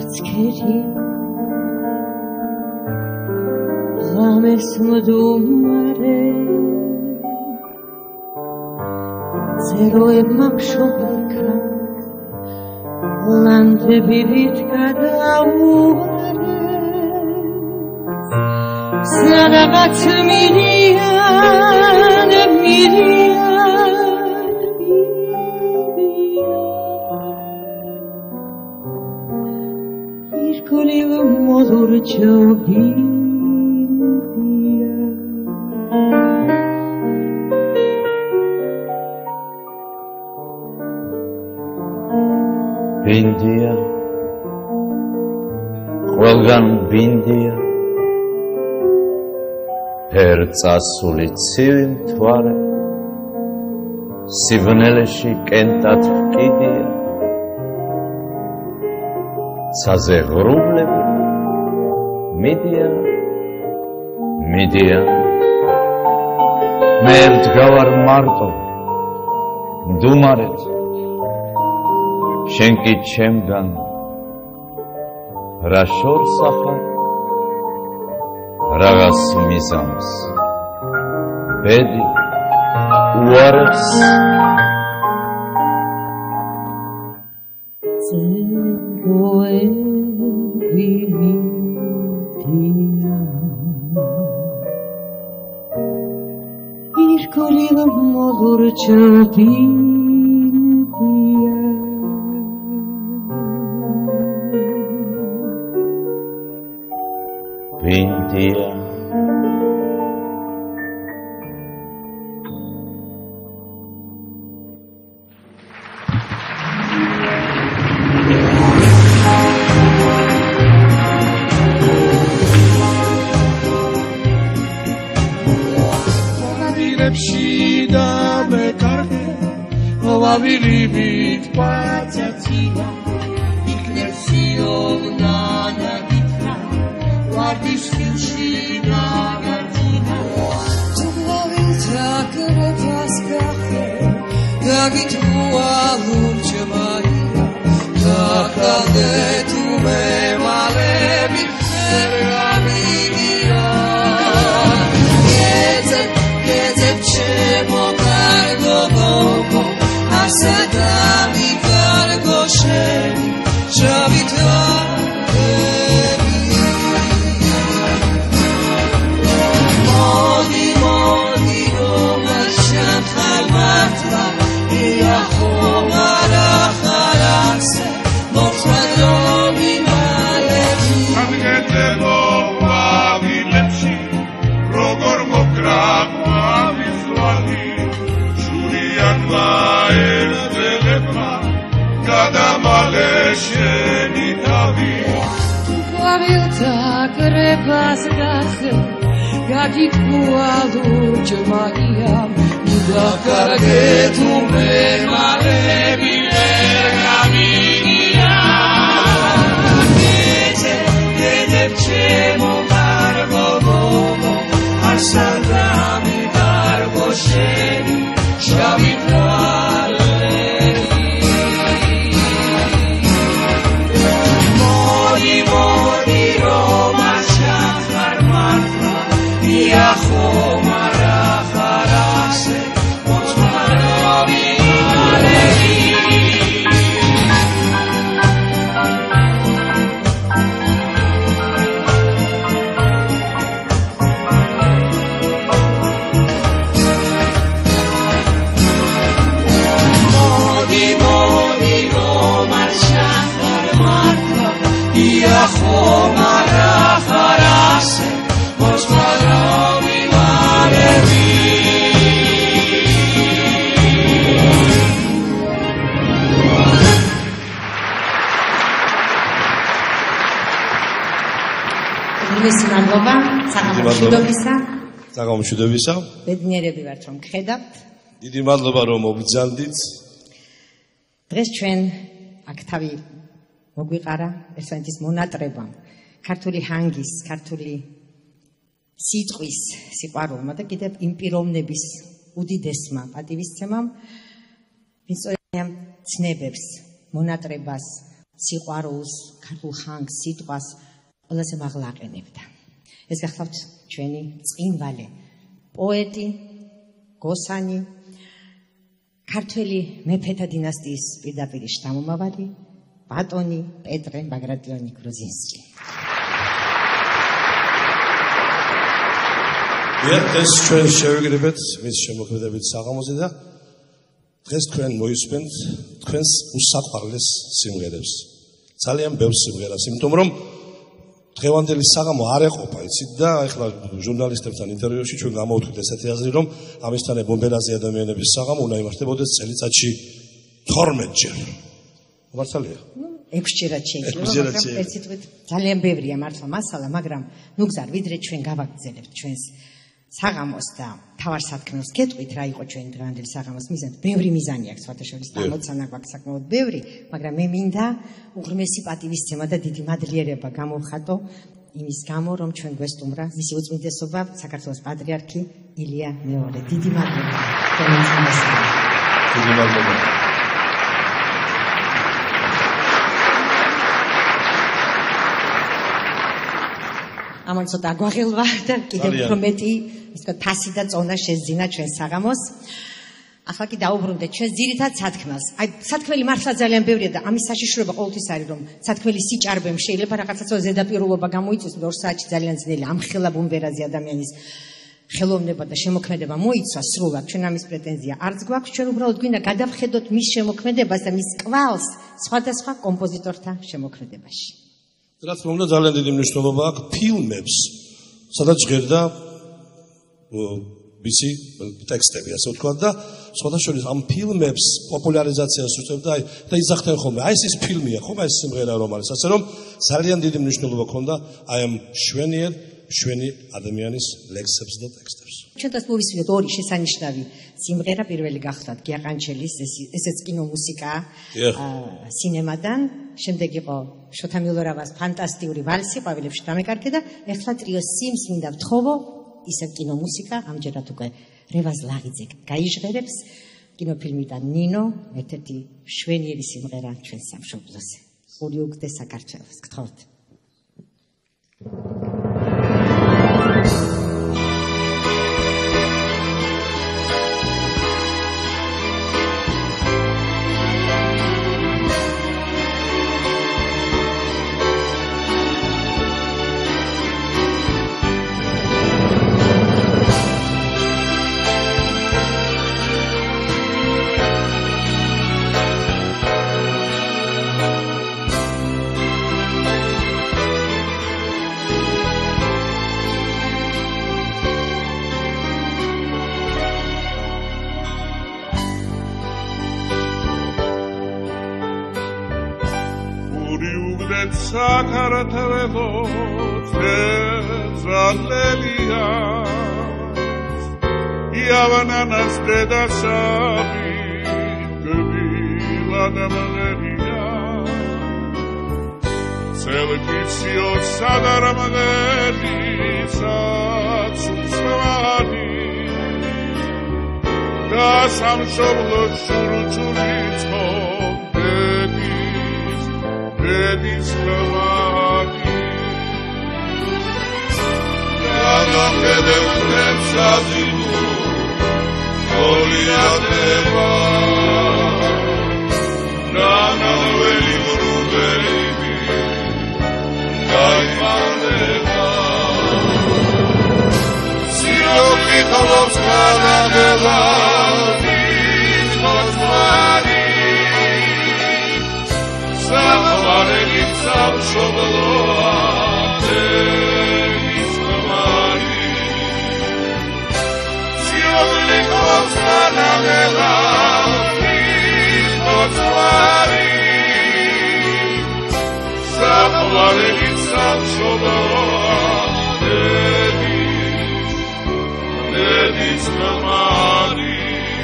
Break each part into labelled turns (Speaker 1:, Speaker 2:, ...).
Speaker 1: არცქერი ღამეს მდუმარე წეროებმა მშობლიქა ლანდები ვით გადაუარე სადღაც მიდიან ირგოლივ მოლურჯობი
Speaker 2: ბინდია ყველგან ბინდია ფერწასული ცივი მთვარე სიბნელეში კენტად ჰკიდია ცაზე ღრუბლები მიდიან მე დგავარ მარტო მდუმარეთ შენ კი ჩემგან რა შორს ახარ რაღაც მიზამს ბედი უარებს
Speaker 1: წეროები მიდიან ირგოლივ მოლურჯობი
Speaker 2: ბინდია
Speaker 3: Vavirivid pațația, Iclersion nana vitra, Vardis fiușina gatina. Tu vavilta crepas cahe, Gagit mualur cemaia, Cacade tu me malevi, Ergaminia. Gezep cemo cargo gogo, Sedami cargo scemi, giavitare Modi, Roma, Shantalmatra, Iachomara, Harakse, Motradomi, Malevi Avgete Boga, Vilepsi, Rogor Mokrak, Mavizvali, Julian Maer, Kadamaleșeni tavi Tu vavilta crepas gahe Gagit mualur cemaiam Uda cargetu me malevi ergaminia Gedep cemo cargo bobo Arsadami cargo sheni Shavitale Modi, Roma, Shachar, Marfa, Iachomara, Harakse, Motradomi, Malevi Modi, Roma, Shachar, Marfa, Iachomara, Harakse, Motradomi, Malevi
Speaker 1: მისი მადლობა საგამომშვიდობისა.
Speaker 4: საგამომშვიდობისა.
Speaker 1: ბედნიერები ვართ რომ გხედავთ.
Speaker 4: დიდი მადლობა რომ მოგბრძანდით.
Speaker 1: დღეს ჩვენ აქ თავი მოგვიყარა ერთმანეთის მონატრებამ, ქართული ჰანგის, ქართული სიტყვის სიყვარულმა და კიდევ იმ პიროვნების უდიდესმა პატივისცემამ, ვინც ცნებებს, მონატრებას, სიყვარულს, ქართულ ხანგს, სიტყვას ყველაზე მაღლა აყენებდა. ეს გახლავთ ჩვენი წინვალე პოეტი, გოსანი, ქართველი მეფეთა დინასტიის პირდაპირ შთამომავალი, ბატონი პეტრე ბაგრატიონი გროზინსკი.
Speaker 4: ეს ჩვენ შევიგებთ მის შემოქმედებით საღამოზე და დღეს თქვენ მოისმენთ თქვენს უსაყვარლეს სიმღერებს. ძალიან ბევრ სიმღერას, იმიტომ რომ დღევანდელი საღამო არ ეყოფა, იცით და ახლა ჟურნალისტებთან ინტერვიუში ჩვენ გამოვთქვით ესეთი აზრი, რომ ამისთან ბომბერაზე ადამიანების საღამო უნდა იმართებოდეს წელიწადში 12 ჯერ. მართალია?
Speaker 1: 6 ჯერად შეიძლება, მაგრამ ერთ სიტყვით ძალიან ბევრია მართლა მასალა, მაგრამ ნუ გზარ ვიდრე ჩვენ გავაგრძელებთ ჩვენს საღამოს და თავარ სათქმელს გეტყვით რა იყო ჩვენი დღევანდელი საღამოს მიზანი. ბევრი მიზანი აქვს, სხვათა შორის ამოცანა გვაქვს საკმაოდ ბევრი, მაგრამ მე მინდა უღრმესი პატივისცემა და დიდი მადლიერება გამოვხატო იმის გამო, რომ ჩვენ გვესტუმრა მისი უწმინდესობა საქართველოს პატრიარქი ილია მეორე. დიდი მადლობა.
Speaker 4: დიდი მადლობა.
Speaker 1: ამან ცოტა აგვაღელვა და კიდევ უფრო მეტი ისე ფასი და წონა შეძინა ჩვენ საღამოს. ახლა კი დაუბრუნდეთ ჩვენ ძირითად სათქმელს. აი სათქმელი მართლა ძალიან ბევრია და ამის საშიშროება ყოველთვის არის, რომ სათქმელი სიჭარბემ შეიძლება რაღაცა ზედაპირულობა გამოიწვიოს, 2 საათში ძალიან ძნელი ამხელა ბუმბერაზე ადამიანის ხელოვნება და შემოქმედება მოიცვა სრულად. ჩვენ ამის პრეტენზია არც გვაქვს, ჩვენ უბრალოდ გვინდა გადავხედოთ მის შემოქმედებას და მის კვალს სხვადასხვა კომპოზიტორთა შემოქმედებაში.
Speaker 4: რაც მომდა ძალიან დიდი მნიშვნელობა აქვს ფილმებს, სადაც ჟღერდა ვიცი ტექსტები, ასე ვთქვათ და სხვადასხვა ამ ფილმებს პოპულარიზაციას უწევდა და იძახდნენ ხოლმე, აი ეს ფილმია, ხომ ეს სიმღერა რომ არის, ასე რომ ძალიან დიდი მნიშვნელობა ჰქონდა აი ამ შვენი ადამიანის ლექსებს და ტექსტებს.
Speaker 1: ჩვენთან მოვისმინეთ ორი შესანიშნავი სიმღერა, პირველი გახლავთ გიაყანჩელის, ესეც კინომუსიკაა სინემადან, შემდეგ იყო შოთა მილორავას ფანტასტიკური ვალსი, ყვავილებში დამეკარგე და ეხლა ტრიო სიმს მინდა ვთხოვო, ისევ კინომუსიკა, ამჯერად უკვე რევაზ ლაღიძე გაიჟღერებს კინოფილმიდან ნინო, ერთ-ერთი შვენიერი სიმღერა ჩვენ სამშობლოზე. ხური უგდე საქართველოს, გთხოვთ.
Speaker 5: საქართველოს ზალელია იავანანას დედასავი გბილად მღერია სელკიციო სადარმღერი საცუსვანი და სამშობლოს სურჩურიწყო Bedis lavati Cada fede unem sazimu Olia deva Nana veli mrubeibi Dai mandeva Sio kitalos kada gela Vizmos mari Zavareli sam šobloate iskamari Sjogli kovstana vela izmocvari Zavareli sam šobloate iskamari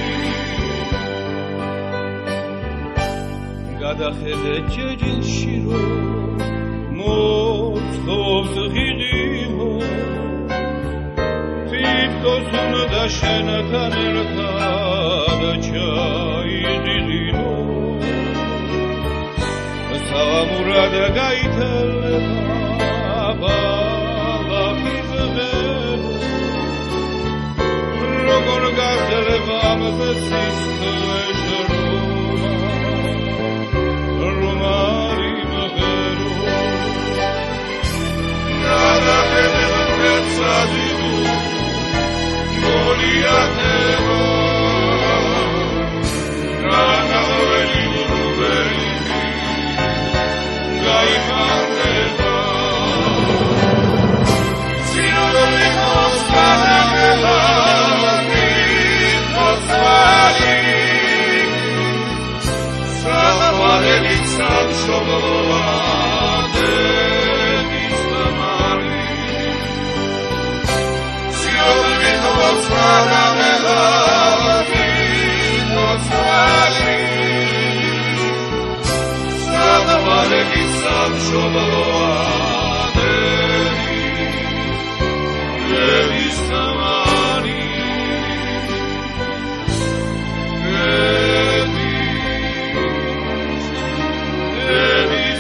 Speaker 5: გადახედე ჯეჯილში რომ მოწყობს ღილილო თითქოს უნდა შენთან ერთად ჩაიდიდინო ამურად გაითელება ბალახის ღერო როგორ გაძლება ამზე სისხლეს რომ არ იმღერო გადახედება მერცადიდუ გოლიათება განაველი რუბელი გაიფანდება სინობი მოსკანალა მიწოცხალი საყვარელი სამშობლოა დედის დამარი სინობი მოსკანალა მიწოცხალი საყვარელი სამშობლოა დედის დამარი დედის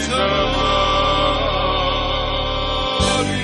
Speaker 5: დამარი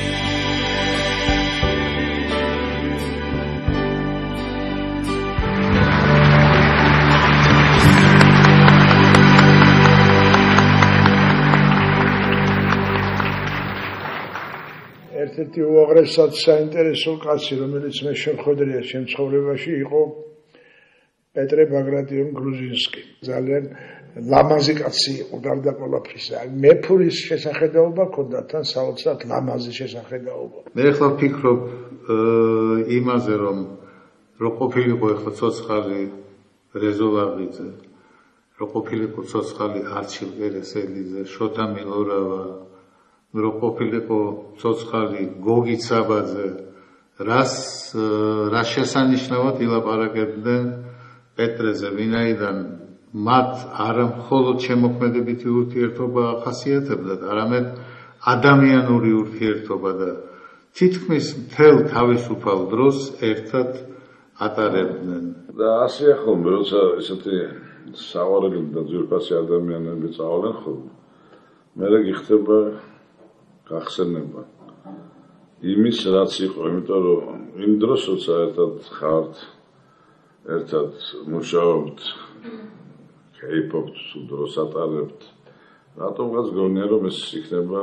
Speaker 6: ერთ-ერთი უაღრესად საინტერესო კაცი, რომელიც მე შემხედრია ჩემ ცხოვრებაში, იყო პეტრე ბაგრატიონ გრუზინსკი. ძალიან ლამაზი კაცი იყო გარდა ყველაფრისა. მეფურის შესახედაობა ჰქონდა თან საოცრად ლამაზი შესახედაობა.
Speaker 7: მე ახლა ვფიქრობ იმაზე, რომ ყოფილიყო ახლა ცოცხალი რეზო ვაღიძე, რომ ყოფილიყო ცოცხალი არჩილ კერესელიძე, შოთა მილორავა, რომ ყოფილიყო ცოცხალი გოგი ცაბაძე, რას შესანიშნავად ილაპარაკებდნენ პეტრეზე, ვინაიდან მათ არა მხოლოდ შემოქმედებითი ურთიერთობა ახასიათებდათ, არამედ ადამიანური ურთიერთობა და თითქმის მთელ თავისუფალ დროს ერთად ატარებდნენ.
Speaker 8: და ასეა ხოლმე, როცა ესეთი საყვარელი და ძვირფასი ადამიანები წავalen ხოლმე, მერე გიხდება გახსენება იმის, რაც იყო, იმიტომ რომ იმ დროს, როცა ერთად ხართ, ერთად მუშაობთ, კეიფობთ, დროს ატარებთ, რატომღაც გონია, რომ ეს იქნება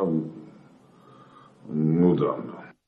Speaker 8: მუდამ.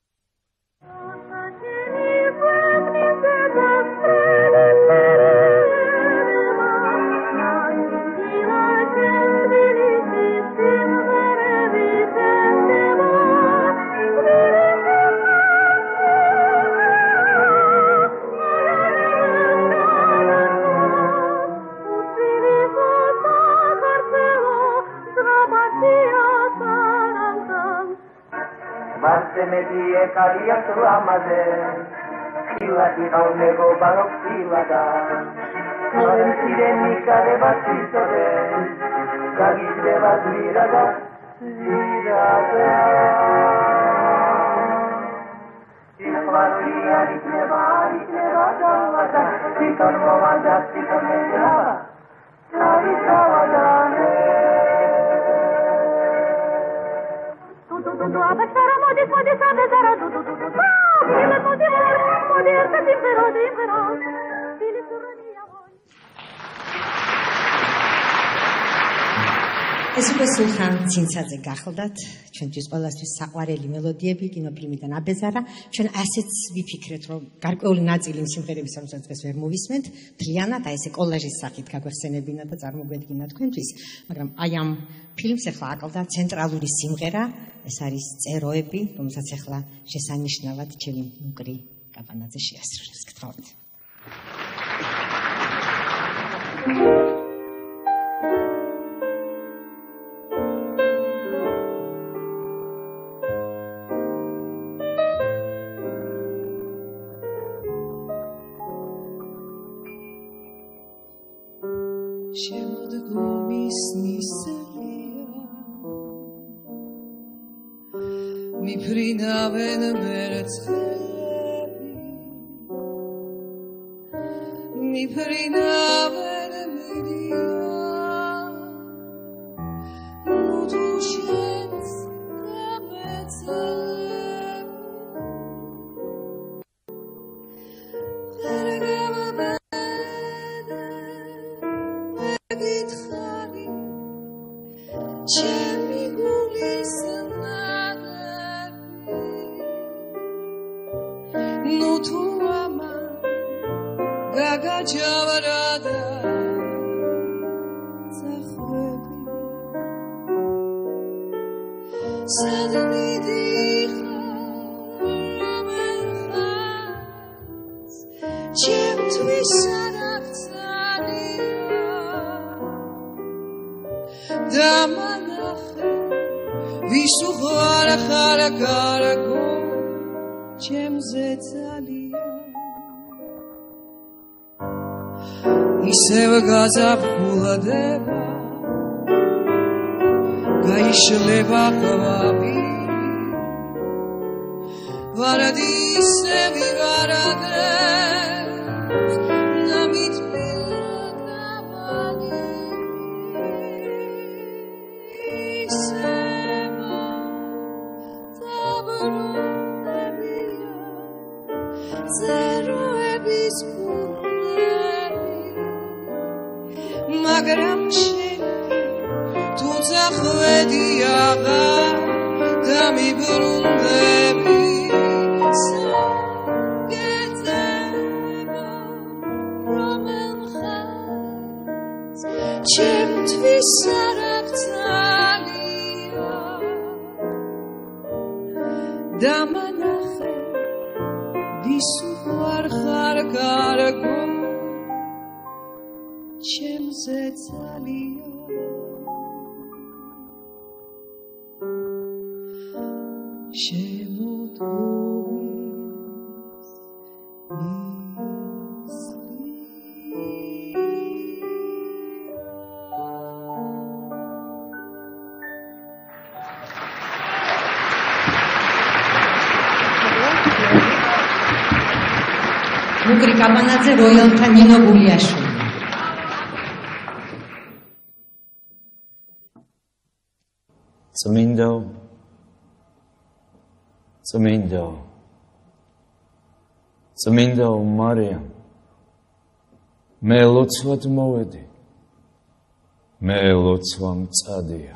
Speaker 3: Media calia tua madre, fila di nego balocilada, non si mica de batitore, cagi de batirada, zirada. Il faria di neva galada, si tornovada, si tornava, sai savadane. Abbassare modi sabe zara tu Ile modi erta divero Ile surania voi
Speaker 1: ეს უკვე სულხან ცინცაძე გახლდათ, ჩვენთვის ყველასთვის საყვარელი მელოდიები კინოფილმიდან აბეზარა. ჩვენ ასეც ვიფიქრეთ, რომ გარკვეული ნაწილი იმ სიმღერების, რომელსაც დღეს ვერ მოვისმენთ, მთლიანად აი ესე კოლაჟის სახით გაგვეხსენებინა და წარმოგვედგინა თქვენთვის, მაგრამ აი ამ ფილმს ახლა აკლდა ცენტრალური სიმღერა, ეს არის წეროები, რომელსაც ახლა შესანიშნავად ჩემი ნუკრი კაპანაძე შეასრულებს. გთხოვთ.
Speaker 3: Miprinavენ მერცხლები მიფრინავენ მიდიან ნუ
Speaker 9: მითხარი ჩემი გულის ნადები ნუ თუ ამან გაგაჯავრადა წახვედი სად მიდიხარ რომელ ხანს ჩემთვის არ აღწალია დამანახე ვის უღარ ხარ გარგო ჩემზე ძალია ისევ გაზაფხულდება გაიშლება ყვავი ვარადისე ვივარადრებს და მითბილდა ბანი ისევა დაბრუნებია წეროების ფულები მაგრამ თუ წახვედი აღარ და მიბრუნდები საგეძება რომელ ხანს ჩემთვის არ აღწალია დამანახე ვის უყვარ ხარ გარგო ჩემზე ძალია შემოდგომის
Speaker 1: მუგრი კაბანაძე როიალთა ნინო გულიაშვილი
Speaker 2: წმინდაო მარიამ მე ლოცვად მოვედი მე ლოცვა მწადია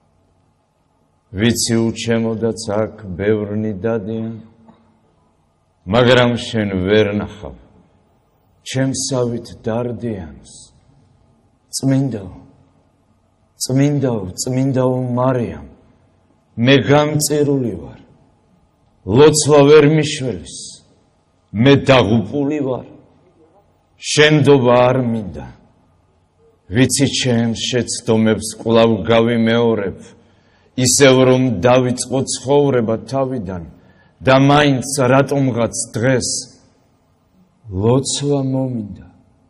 Speaker 2: ვიცი უჩემოდაც აქ ბევრნი დადიან მაგრამ შენ ვერ ნახავ ჩემსავით დარდიანს წმინდაო მარიამ მე გამწირული ვარ ლოცვა ვერ მიშველის მე დაღუპული ვარ შენდობა არ მინდა ვიცი ჩემს შეცდომებს კვლავ გავიმეორებ ისევ რომ დავიწყო ცხოვრება თავიდან და მაინც რატომღაც დღეს ლოცვა მომინდა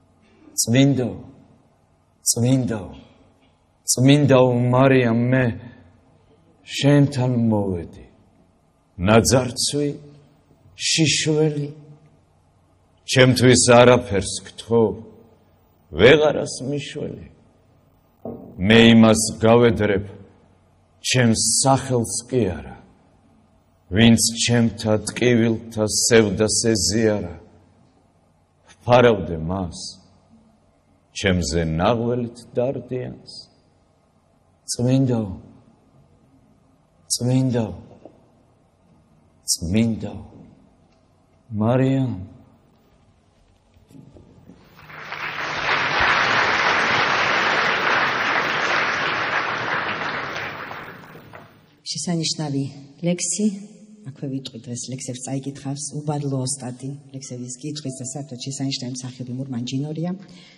Speaker 2: წმინდაო მარიამ მე შენთან მოვედი ნაძარცვი შიშველი ჩემთვის არაფერს გთხოვ ვეღარას მიშველი მე იმას გავედრებ ჩემს სახელს კი არა ვინც ჩემთა ტკივილთა სევდას ეზიარა ვფარავდე მას ჩემზე ნაღველით დარდიანს წმინდაო მარიამ
Speaker 1: შესანიშნავი ლექსი აქვე ვიტყვი დღეს ლექსებს წაიკითხავს უბადლო ოსტატი ლექსების კითხვის და საერთოდ შესანიშნავი მსახიობი მურმანჯინორია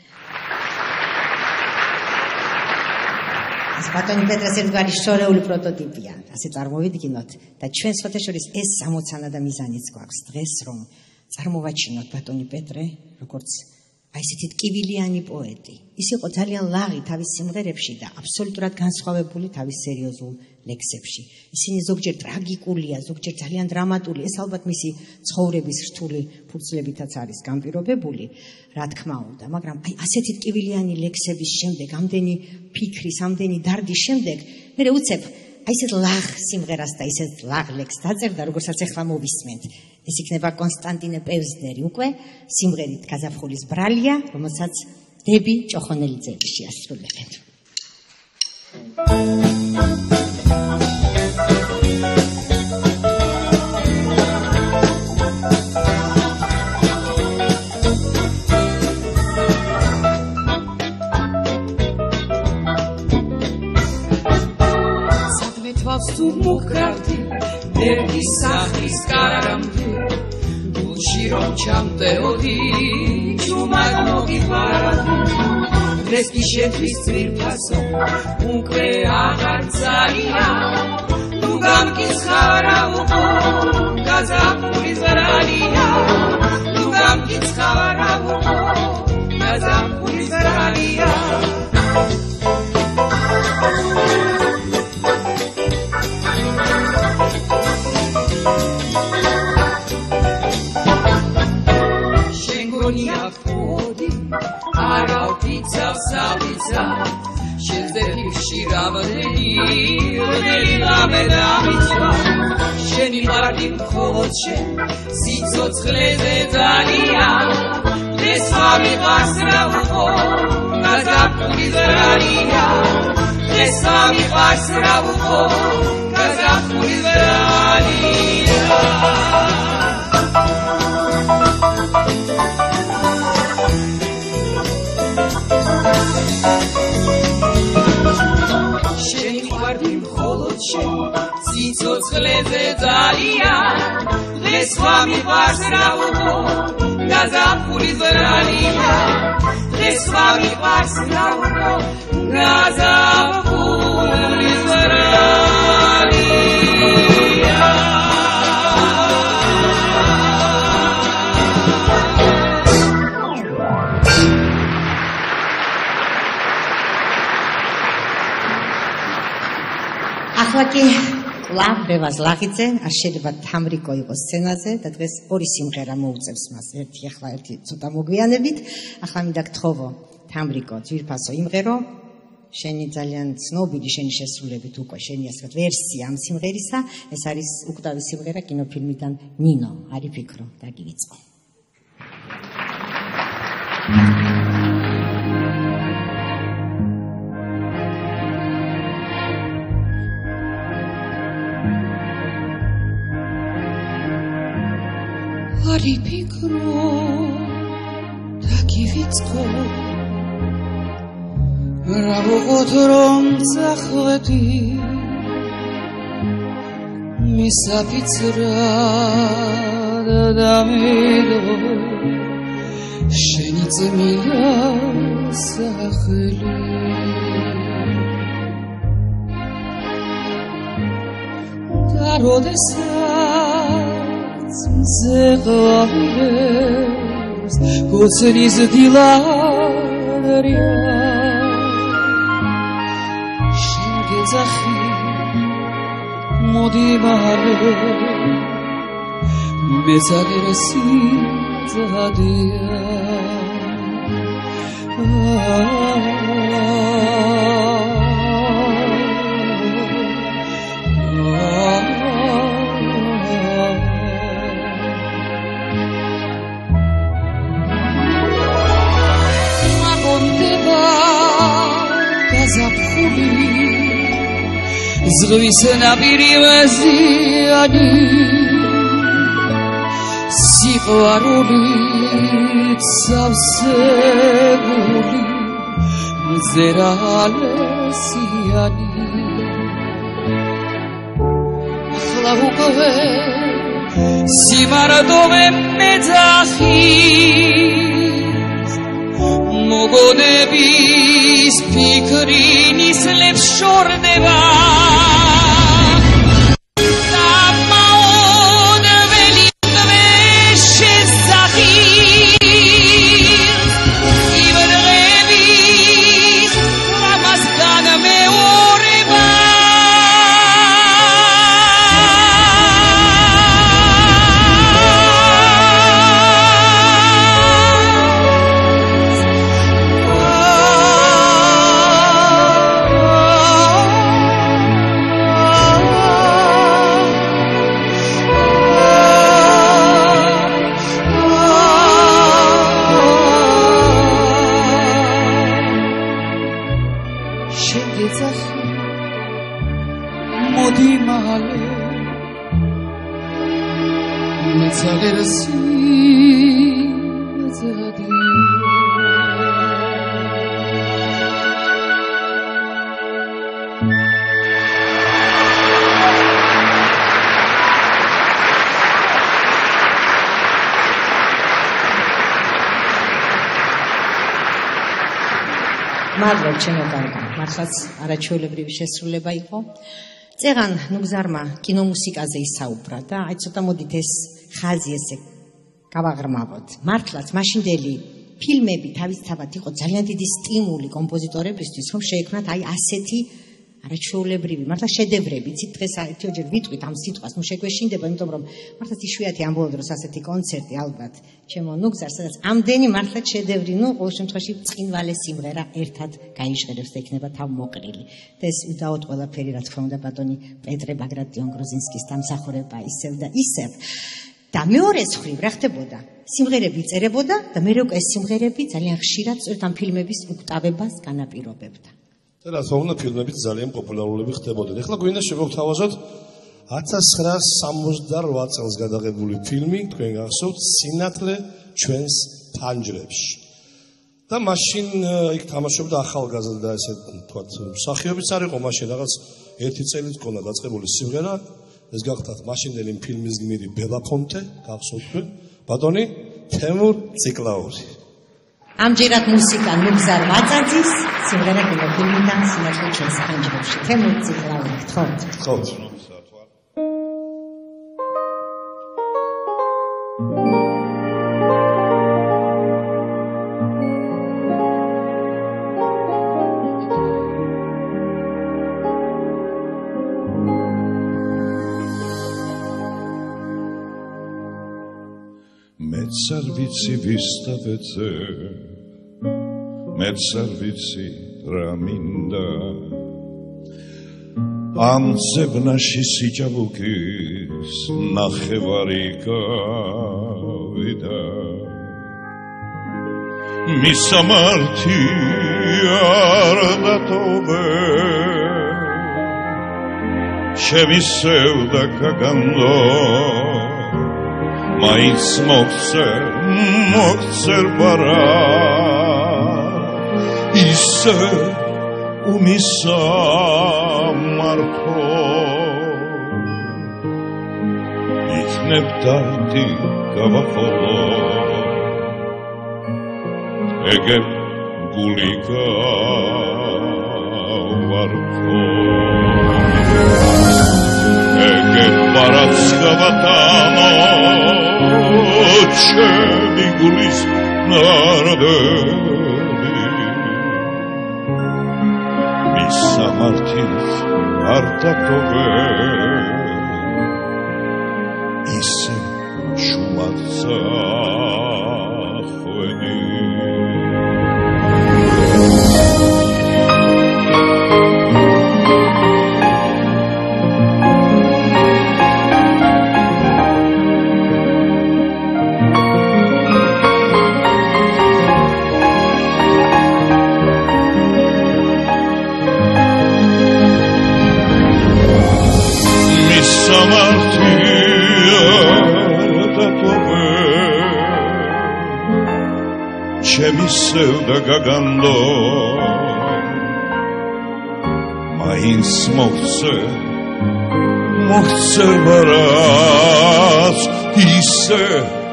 Speaker 1: ეს ბატონი პეტრეს ერთგვარი შორეული პროტოტიპია ასე წარმოვიდგინოთ და ჩვენ სხვათაშორის ეს ამოცანა და მიზანიც გვაქვს დღეს რომ წარმოვაჩინოთ ბატონი პეტრე როგორც აი ესეთი ტკივილიანი პოეტი ის იყო ძალიან ლაღი თავის სიმღერებში და აბსოლუტურად განსხვავებული თავის სერიოზულ ლექსებში ისინი ზოგჯერ ტრაგიკულია ზოგჯერ ძალიან დრამატული ეს ალბათ მისი ცხოვრების რთული ფურცლებითაც არის განპირობებული რა თქმა უნდა მაგრამ აი ასეთი ტკივილიანი ლექსების შემდეგ ამდენი ფიქრის ამდენი დარდის შემდეგ მე უცებ აი ესეთ ლაღ სიმღერას და ისეთ ლაღ ლექსს დაწერდა როგორცაც ახლა მოვისმენთ ეს იქნება კონსტანტინე პევზნერი უკვე სიმღერით გაზაფხულის ბრალია რომელსაც დები ჭოხონელიძე შეასრულებენ.
Speaker 9: Tu mukravdi, dergi sahis karamdi, gulshirom chamteodi, chumad mogi varadi, dreski shetvis tviraso, ukve agar tsaria, lugam kitskhavara uko, gazapuri zaralia, lugam kitskhavara uko, gazapuri zaralia. Savitza, shelzefi shiravadeli, rodeli lamedavitza, sheni mardim kholche, sitzot khleze zalia, lesami qasravo, gazapuri zalia, lesami qasravo, gazapuri zalia. Sheni vardim kholotche, sitzot khleze zalia, lesvami varsravo, gazapuri zalia, lesvami varsravo, gazapuri zalia.
Speaker 1: ახლა ლავ ბევაზლაღიძე არ შეიძლება თამრიკო იყოს სცენაზე და დღეს ორი სიმღერა მოუწევს მას ერთი ახლა ერთი ცოტა მოგვიანებით ახლა მინდა გთხოვო თამრიკო ძვირფასო იმღერო შენი ძალიან ცნობილი შენი შესრულებით უკვე შენი ასე ვთქვათ ვერსია ამ სიმღერისა ეს არის უკვდავი სიმღერა კინოფილმიდან ნინო არი ფიქრო დაგივიწყო
Speaker 9: Ari pikro, takivitsko, bravo kotrom zahveti, misafitsra da medo, shenice mila zahveli. Darodesa. Zevavires, kotseniz dilaria. Shingezachi, modi mare, mezageresi zadia. Zruis nabiri vaziani Siqvaruli tsavseguli Zeralesiani Ახლა უკვე სიმარადოვე მეძახის მოგონების ფიქრი ნისლებს შორდება შეგეძახი მოდი მალე მეცალერსი ზადი
Speaker 1: მადლობ ჩემო კარგო, მართლაც არაჩვეულებრივი შესრულება იყო. წეღან ნუგზარმა კინომუსიკაზე ისაუბრა და აი ცოტა მოდით ეს ხაზი ესე გავაღრმავოთ. მართლაც მაშინდელი ფილმები თავისთავად იყო ძალიან დიდი სტიმული კომპოზიტორებისთვის, რომ შეექმნათ აი ასეთი არაჩვეულებრივი, მართლა შედევრები. ცით დღეს ერთიოჯერ ვიტყვით ამ სიტყვას, ნუ შეგვეშინდება, იმიტომ რომ მართლაც იშვიათი ამბობ დროს ასეთი კონცერტი ალბათ ჩემო ნუგზარ, სადაც ამდენი მართლაც შედევრი, ნუ ყოველ შემთხვევაში ბრწყინვალე სიმღერა ერთად გაიჟღერებს და იქნება თავმოყრილი. და ეს უდაოდ ყველაფერი, რა თქმა უნდა, ბატონი პეტრე ბაგრატიონ გრუზინსკის დამსახურება ისევ და ისევ. და მეორეს მხრივ რა ხდებოდა? სიმღერები იწერებოდა და მე უკვე ეს სიმღერები ძალიან ხშირად სწორედ ამ ფილმების უკტავებას განაპირობებდა.
Speaker 4: რა თქმა უნდა, ფილმებიც ძალიან პოპულარულები ხდებოდა. ეხლა გვინდა შევგვთავაზოთ 1968 წელს გადაღებული ფილმი, თქვენ გახსოვთ, სინათლე ჩვენს ფანჯრებში. და მაშინ იქ თამაშობდა ახალგაზრდა ესე თქვათ, მსახიობიც არ იყო მაშინ, რაღაც 1 წელით ჰქონდა დაწყებული სიმღერა, ეს გახდათ მაშინდელი ფილმის გმირი ბელაფონტე, გახსოვთ თქვენ, ბატონი თემურ ციკლაური.
Speaker 1: ამჯერად მუსიკა ნუგზარ ვაწაძის, სიმღერა კინოფილმიდან სინათლე ჩვენს ფანჯრებში. თემურ ციკლაური, გთხოვთ.
Speaker 4: გთხოვთ.
Speaker 5: მეც არ ვიცი ვის დავეცე, მეც არ ვიცი რა მინდა, ამ ზებნაში სიჭაბუკის ნახევარი გავიდა. მისამართი არ დატოვე, შემისევდა გაგანდო, მაინც მოგცერ ბარა, ისე უმისამართო, იქნებ დარდი გავახოლო, ეგებ გული გავართო, ეგებ ბარაც გავატანო, ჩემი გულის ნარდები, მისამართის არ დატოვე, ისე შუმაცა ხვენი. შემისევდა გაგანდო, მაინც მოგცერ ბარას, ისე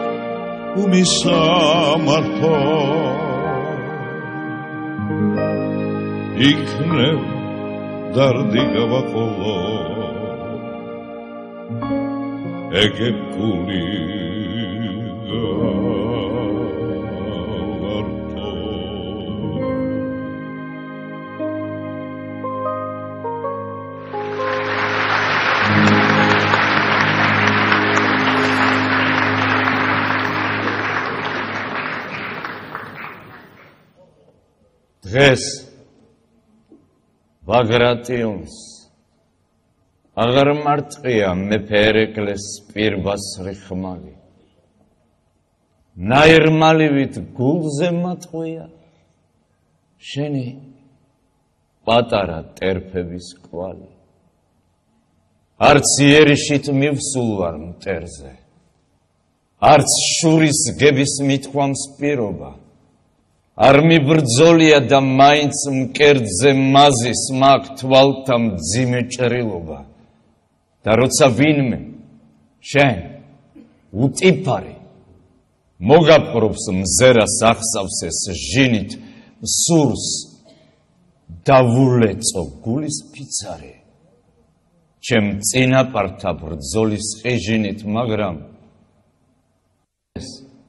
Speaker 5: უმისამართო, იქნებ დარდი გავაყოლო, ეგებ გული
Speaker 2: დღეს ბაგრატიონს აღარ მარტყია მეფე ერეკლეს პირბასრი ხმალი, ნაირმალივით გულზე მატყვია შენი პატარა ტერფების კვალი. არც იერიშით მივსულ ვარ მტერზე, არც შურის გების მithქვამს პირობა. არ მიბრძოლია და მაინც მკერდზე მაზის მაგ თვალთა მძიმე ჭრილობა. და როცა ვინმე შენ უტიფარი მოგაპყრობს მზერას ახსავს ეს ჟინით მსურს დავულეწო გულის ფიცარი ჩემ წინაპართა ბრძოლის ყიჟინით მაგრამ ეს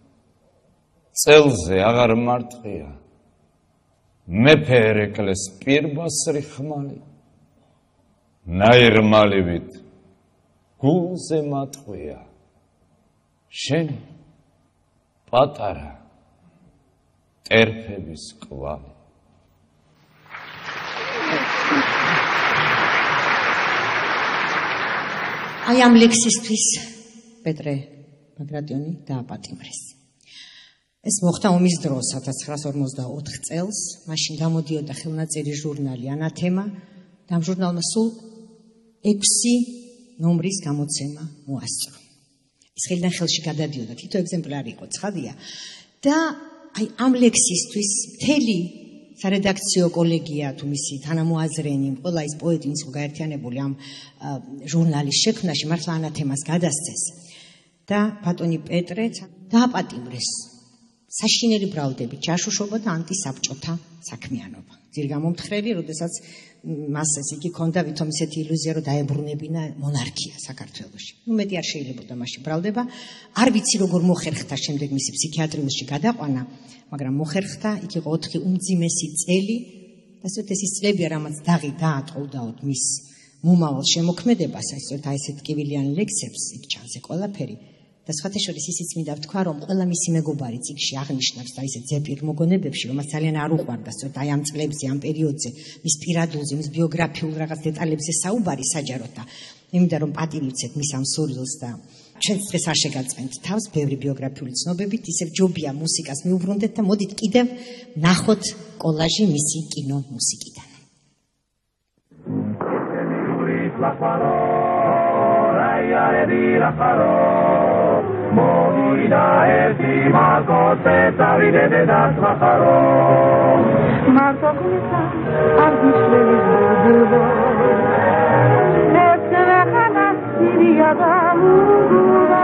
Speaker 2: წელზე აღარ მარტყია მეფე ერეკლეს პირბასრი ხმალი ნაირმალივით გულზე მატყვია შენ პატარა ტერფების კვალი.
Speaker 1: აი ამ ლექსისთვის პეტრე ბაგრატიონი დააპატიმრეს. ეს მოხდა ომის დროს 1954 წელს, მაშინ გამოდიოდა ხელნაწერი ჟურნალი ანათემა და ამ ჟურნალმა სულ 6 ნომრის გამოცემა მოასწრო. ის ხელიდან ხელში გადადიოდა, თითო ეგზემპლარი იყო, ცხადია. და აი ამ ლექსისთვის მთელი სარედაქციო კოლეგია თუ მისი თანამოაზრენი, ყველა ის პოეტი, ვინც იყო გაერთიანებული ამ ჟურნალის შექმნაში, მართლა ანათემას გადასცეს. და ბატონი პეტრე დააპატიმრეს საშინელი ბრალდებით, ჯაშუშობა და ანტისაბჭოთა საქმიანობა. ძირგამომთხრელი, როდესაც მას ეს იგი ქონდა ვითომ ისეთი ილუზია, რომ დაებრუნებინა მონარქია საქართველოში. მეტი არ შეიძლებოდა მაშინ ბრალდება. არ ვიცი როგორ მოხერხდა შემდეგ მისი ფსიქიატრიულში გადაყვანა, მაგრამ მოხერხდა, იქ იყო 4 უმძიმესი წელი და სწორედ ეს ის წლებია, რამაც დაატყოვდაოდ მის მომავალ შემოქმედებას, სწორედ აი ესეთ ტკივილიან ლექსებს, იქ ჩანს ყველაფერი. და სხვათა შორის ისიც მინდა ვთქვა, რომ ყველა მისი მეგობარი წიგში აღნიშნავს და ისეთ ზეპირ მოგონებებში, რომ მას ძალიან არ უყვარდა სწორედ აი ამ წლებზე, ამ პერიოდზე, მის პირადულზე, მის ბიოგრაფიულ რაღაც დეტალებზე საუბარი საჯაროდ და იმდა რომ პატივიცეთ მის ამ სურვილს და ჩვენც დღეს არ შეგაწყენთ თავს ბევრი ბიოგრაფიული ცნობებით, ისევ ჯობია მუსიკას მიუბრუნდეთ და მოდით კიდევ ნახოთ კოლაჟი მისი კინო მუსიკიდან.
Speaker 10: Moida esi makote tavide de das macharo Martokita ardishveli zurdulo Etzevechana siriyada mugula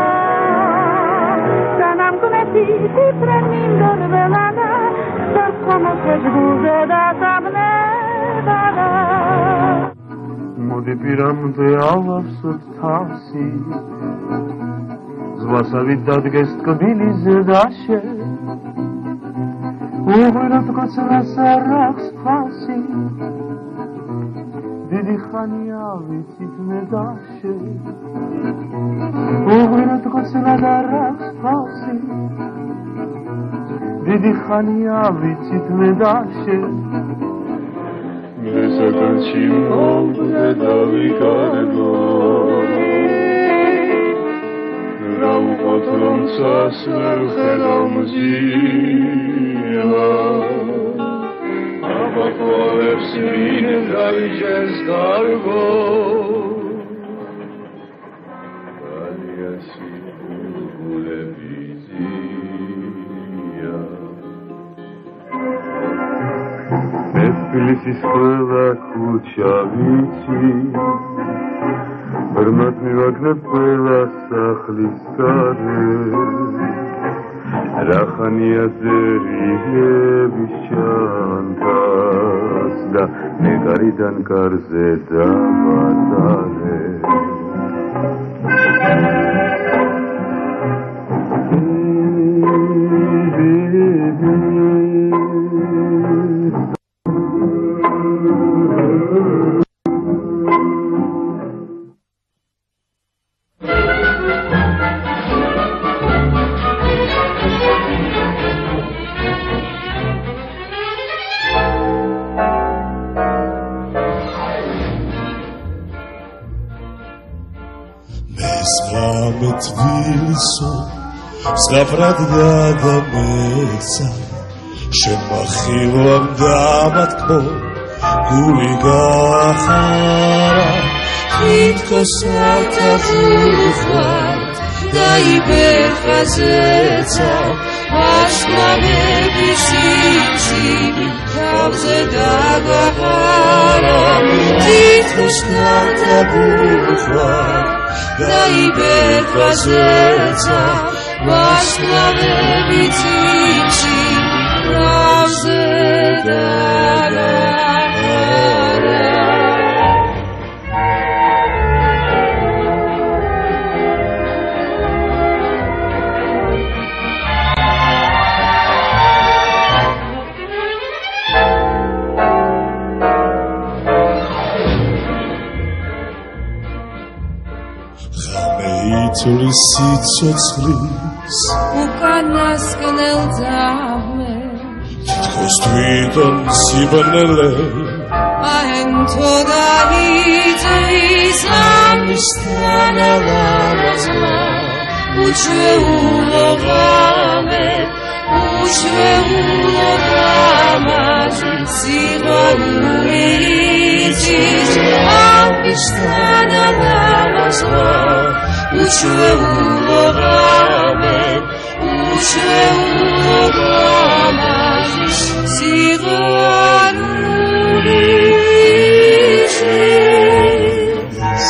Speaker 10: Sanam kumeti titrenim dorvelana Sarkomo sejguze da tamnevana Modi piramde avavsut tavsi Zvasavit dadges tqbili zedashe Ughilot kotsra saraks fasi Didi khania vitit medashe Ughilot kotsra saraks fasi Didi khania vitit medashe Mesakan shimom zedavikarego Raupotronțas verhelomzia Abacolers bine draiges cargo Aliasi bulgule bizia Efilisis ყველა ქუჩა ვიცი Ბრმად მივაგნებ ყველა სახლის გარე რახანია ზერილების ჩანთას და ნეკარიდან კარზე დავატარე
Speaker 4: თბილისო ზღაპრად გადამეცა შენ მახილვამ დამატკო გული გახარა
Speaker 9: თითქოს არ დაგუხვარ დაიბერხაზეცა აშკარები სიჩივი თავზე დაგაყარა თითქოს არ დაგუხვარ დაიბერხაზეცა აშკარები სიჩივი თავზე დაგაყარა
Speaker 4: ითვლის სიცოცხლის
Speaker 9: უკანასკნელ ძაღლებს
Speaker 4: თითქოს თვითონ სიბნელე
Speaker 9: აენთო დაიწვის ამისთან ალამაზმა უჩვეულო ღამე უჩვეულო ღამაზი სიყვარული იცის ამისთან ალამაზმა უჩვეულო ღამე უჩვეულო ღამაზი სიყვარული იცის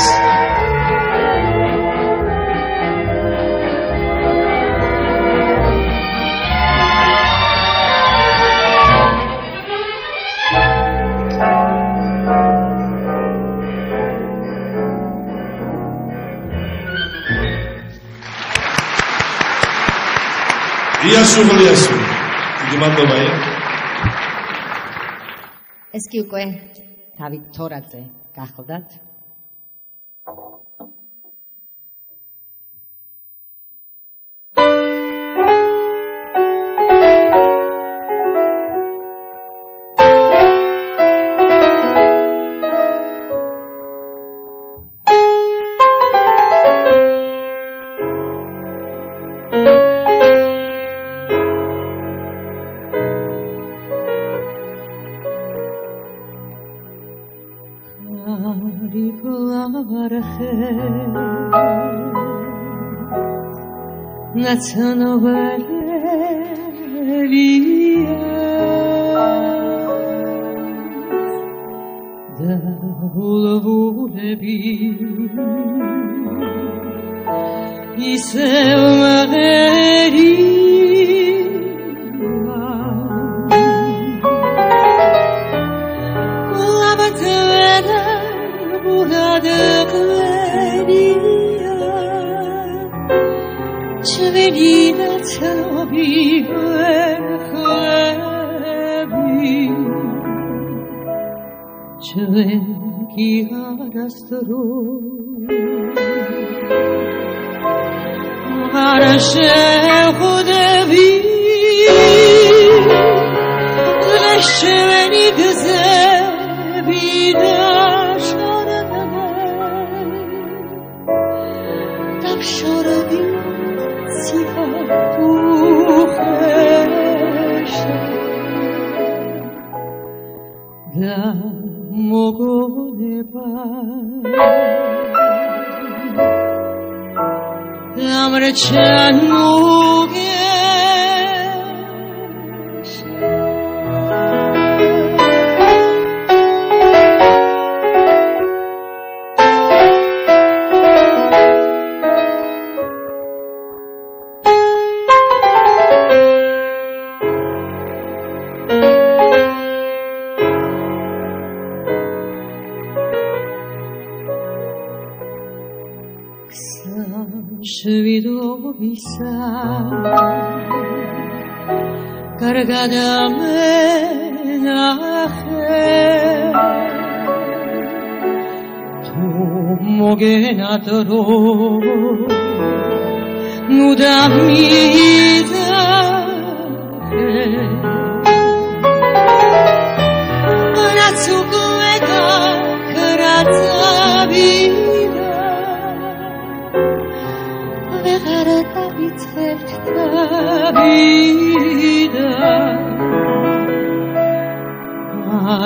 Speaker 4: იასუმლიასუ იგი მადლობაი
Speaker 1: ეს კი უკვე დავით თორაძე გახლდათ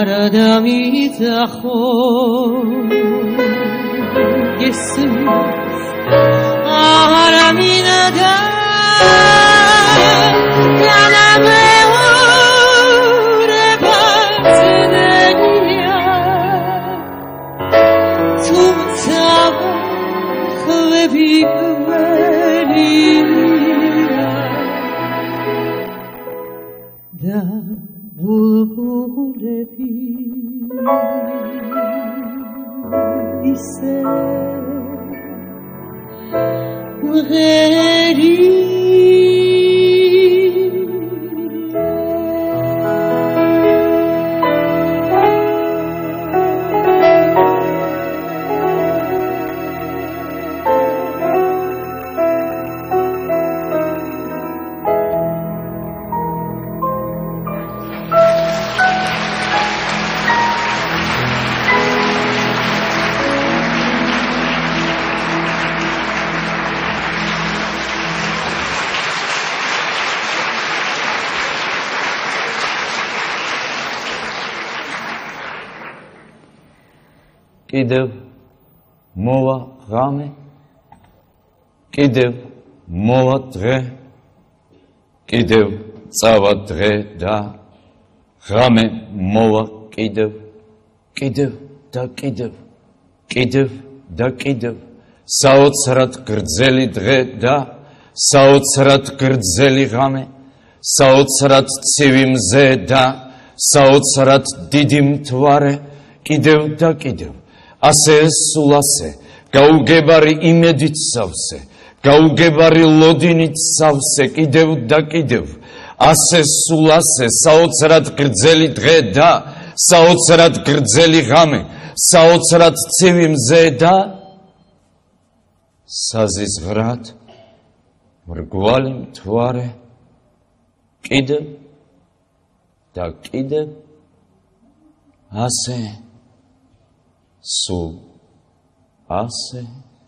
Speaker 9: 아라다미다호 예수스 아라미나다 나나메오레 바스네니야 투자바 흐웨비흐웨리야 다 불불레비 이세
Speaker 2: კიდევ მოვა ღამე, კიდევ მოვა დღე, კიდევ წავა დღე და ღამე მოვა კიდევ და კიდევ საოცრად გრძელი დღე და საოცრად გრძელი ღამე, საოცრად ცივი მზე და საოცრად დიდი მთვარე, კიდევ და კიდევ ასე სულ ასე, გაუგებარი იმედით სავსე, გაუგებარი ლოდინით სავსე, კიდევ და კიდევ, ასე სულ ასე, საოცრად გრძელი დღე და საოცრად გრძელი ღამე, საოცრად ცივი მზე და საზიზღრად მრგვალი მთვარე, კიდევ და კიდევ, ასე სულ ასე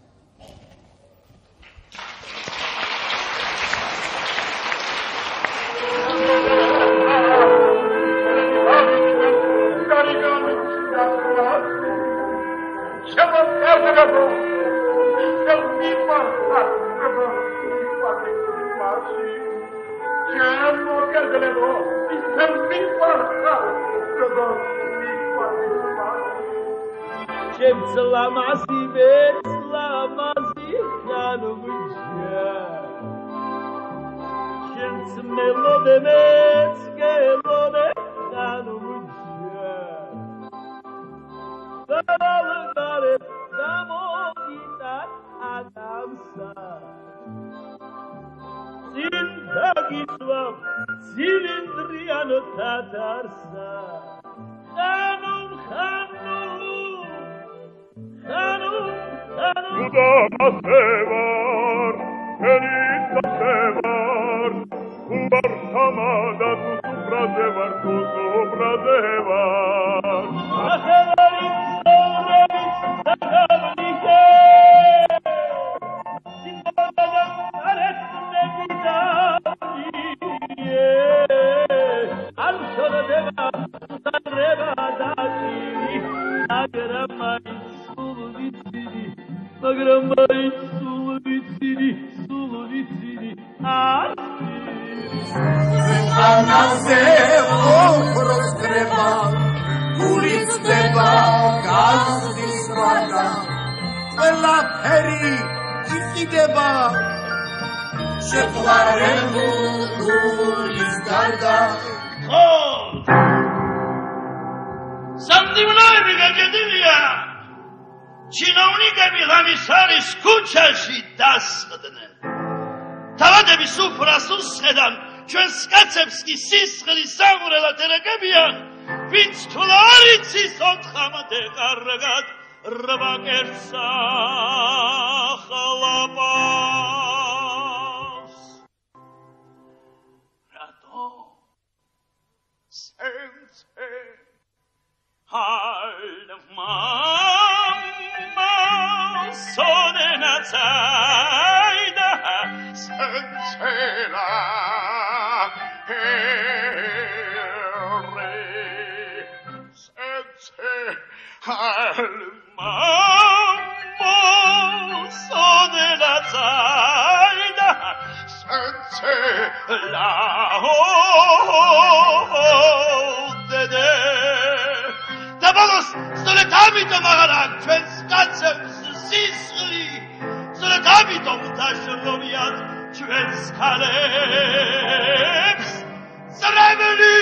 Speaker 9: Сломаси, бед, сломаси, ханумча. Чем смелоде, мецкелоде, ханумча. Далалгаре, дамогита, адамса. Синдагисвам, силиндриано татарса. Ханум,
Speaker 5: Udama sevar, Elisa sevar, Ubar samada tu suprazevar,
Speaker 9: Ahevarim sorevis sakavnike, Sinodagam aretne vidavniye, Alshona deva sarreva dachiri, Nagramai sulvitsiri, Nagramai sulvitsiri,
Speaker 11: Anase ofroskreba, uliceba, gazisvada, ყველაფერი იქნება, შეყვარებულ გულის გარდა.
Speaker 12: ხო! სამდივნოები გაგედილია, ჩინოვნიკები ღამის არის ქუჩაში დასხდნენ. თავადების უფრას უსხედან, ჩვენს კაცებს კი სისხლის სამურელად ერეკებიან, ვინც თულა არ იცის ოთხამდე კარგად, რვა კერძს ახლაპავს. რატო? სენცე ალმა სონენაცაიდა სენცელა mosso della zaina senza la ode da balos stoletami to magarak ჩვენ skacem sisli stoletami to utashroviat ჩვენ skalebs zreveli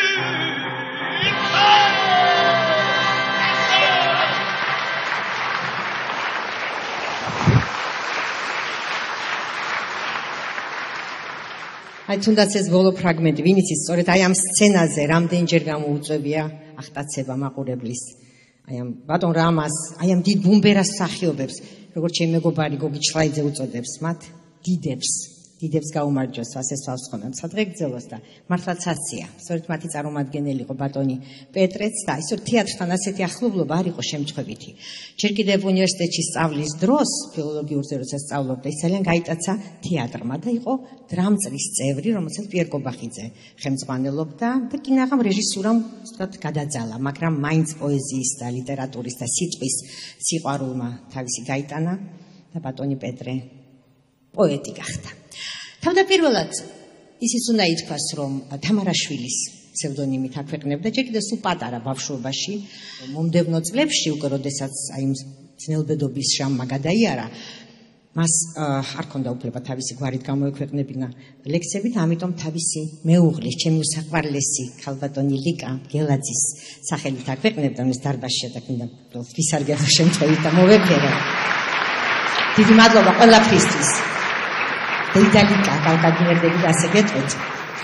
Speaker 1: აი თუნდაც ეს ბოლო ფრაგმენტი ვინ იცის სწორედ აი ამ სცენაზე რამდენჯერ გამოუწვევია ახტაცება მაყურებლის აი ამ ბატონ რამას აი ამ დიდ ბუმბერას მსახიობებს როგორც ჩემი მეგობარი გოგი ჩხლაიძე უწოდებს მათ დიდებს გაუმარჯოს ასე სავსხონად სადღე გძელოს და მართლაც ასია სწორედ მათი წარმომადგენელი იყო ბატონი პეტრეც და ისო თეატრთან ასეთი ახლობლობა არ იყო შემჩხვევითი ჯერ კიდევ უნივერსიტეტში სწავლის დროს ფილოლოგიურზე როცა სწავლობდა ის ძალიან გაიტაცა თეატრმა და იყო დრამწრის წევრი რომელსაც პიერ კობახიძე ხელმძღვანელობდა და კინაღამ რეჟისურამ ვთქვათ გადაძალა მაგრამ მაინც პოეზიის და ლიტერატურის და სიტყვის სიყვარულმა თავისი გაიტანა და ბატონი პეტრე პოეტი გახდა თავდაპირველად ისიც უნდა ითქვას, რომ თამარაშვილის ფსევდონიმით აქვეყნებდა ჯერ კიდევ სულ პატარა ბავშვობაში, მომდევნო წლებში უკვე როდესაც აი ძნელბედობის ჟამმა გადაიარა, მას არ ჰქონდა უფლება თავისი გვარით გამოექვეყნებინა ლექსები და ამიტომ თავისი მეუღლის, ჩემი უსაყვარლესი ქალბატონი ლიკა გელაძის სახელით აქვეყნებდა ეს დარბაზში და კიდე ვისარგებლო შემთხვევით და მოვებერე. დიდი მადლობა ყველაფრისთვის. დეიდალიკა გავგადმერდები და ასე გეტყვით.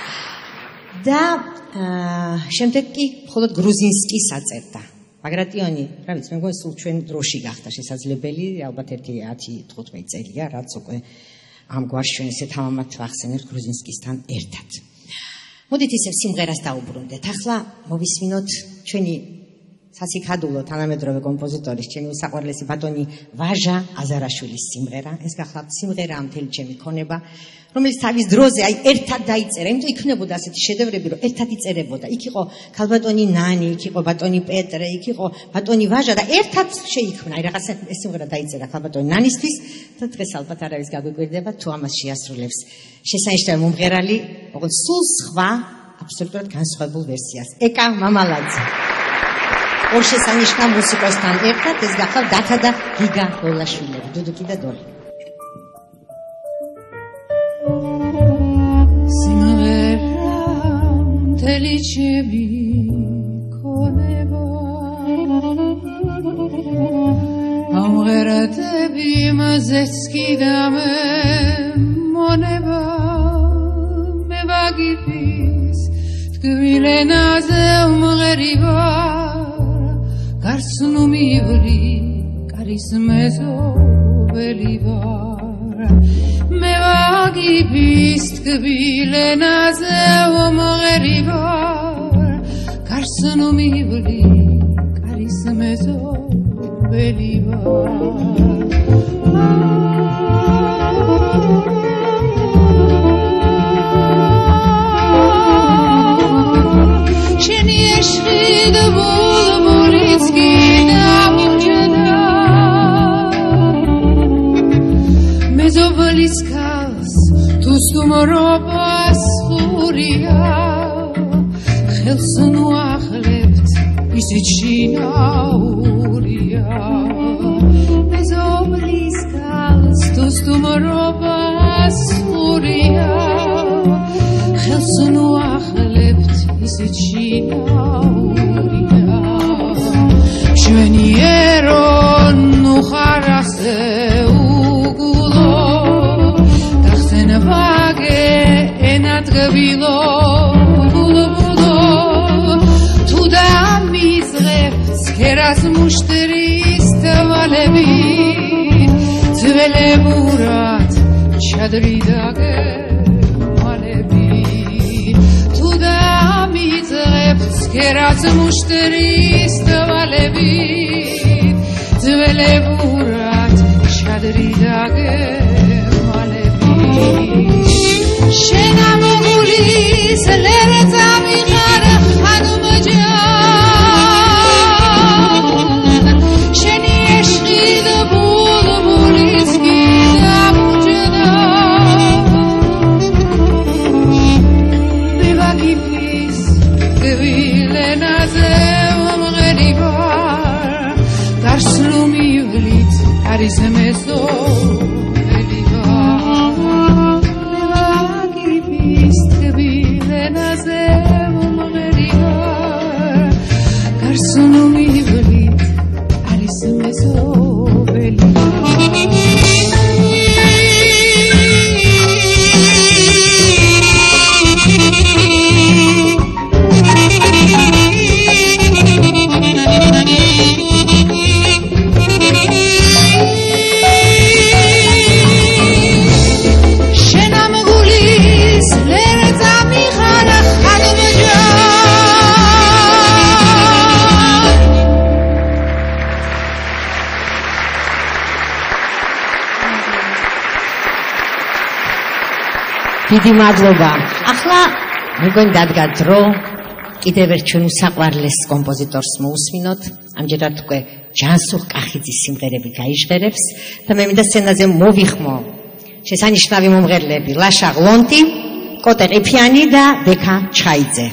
Speaker 1: და შემდეგ კი მხოლოდ გრუზინსკის აწერდა. ბაგრატიონი, რა ვიცი, მე მგონი სულ ჩვენ დროში გახდა შესაძლებელი, ალბათ 10-15 წელია, რაც უკვე ამ გვარში ჩვენ ესე თამამად ვახსენებთ გრუზინსკისთან ერთად. მოდით ისევ სიმღერას დაუბრუნდეთ. ახლა მოვისმინოთ ჩვენი სასიკადულო თანამედროვე კომპოზიტორის ჩემი უსაყვარლესი ბატონი ვაჟა აზარაშვილის სიმღერა. ეს გახლავთ სიმღერა მთელი ჩემი ქონება, რომელიც თავის დროზე აი ერთად დაიწერა, იმიტომ იქნებოდა ასეთი შედევრები, რომ ერთად იწერებოდა. იქ იყო ქალბატონი ნანი, იქ იყო ბატონი პეტრე, იქ იყო ბატონი ვაჟა და ერთად შეიქმნა. აი რაღაცა ეს სიმღერა დაიწერა ქალბატონი ნანისთვის და დღეს ალბათ არავის გაგვიკვირდება თუ ამას შეასრულებს შესანიშნავი მომღერალი, ოღონდ სულ სხვა, აბსოლუტურად განსხვავებულ ვერსიას. ეკა მამალაძე. ორ შესანიშნავ მუსიკოსთან ერთად ეს გახლავთ დათა და გიგა გოლაშვილები, დუდუკი და დოლი.
Speaker 13: სიმღერა მთელი ჩემი ქონება ამღერადები მაზეც კიდე მონება მე ვაგიფის თკვილენაზე უმღერიბა გარსნუმივლი კარის მეზობელი ვარ მე ვაგიფის თკვილენაზე უმღერი ვარ გარსნუმივლი კარის მეზობელი ვარ შენი ეშხი და ბულბულიც მეზობლის ქალს თუ სტუმრობას ხურია ხელს ნუახლებთ ისიც შინაურია მეზობლის ქალს თუ სტუმრობას ხურია ხელს ნუახლებთ ისიც შინაურია შვენიერო ნუ ხარ ასე Gavilo, bulo, tu da mizre, skeras mushteris tavalebi, zvele murat, chadri dage malebi, tu da mizre, skeras mushteris tavalebi, zvele murat, chadri dage malebi. Shena moguli selere zamigara hanum jan nu mi iublit care se meso veliva la chipiste bile nazem măriva care nu mi iublit care se meso veliva
Speaker 1: დიდი მადლობა. ახლა მეგონი დადგა დრო კიდევ ერთ ჩვენ უსაყვარლეს კომპოზიტორს მოусმინოთ. ამჯერად უკვე ჯანსუღ კახიძის სიმღერები გაიჟღერებს და მე მინდა სცენაზე მოვიხმო შესანიშნავი მომღერლები ლაშა ღლონტი, კოტე ყიფიანი და ბექა ჩაიძე.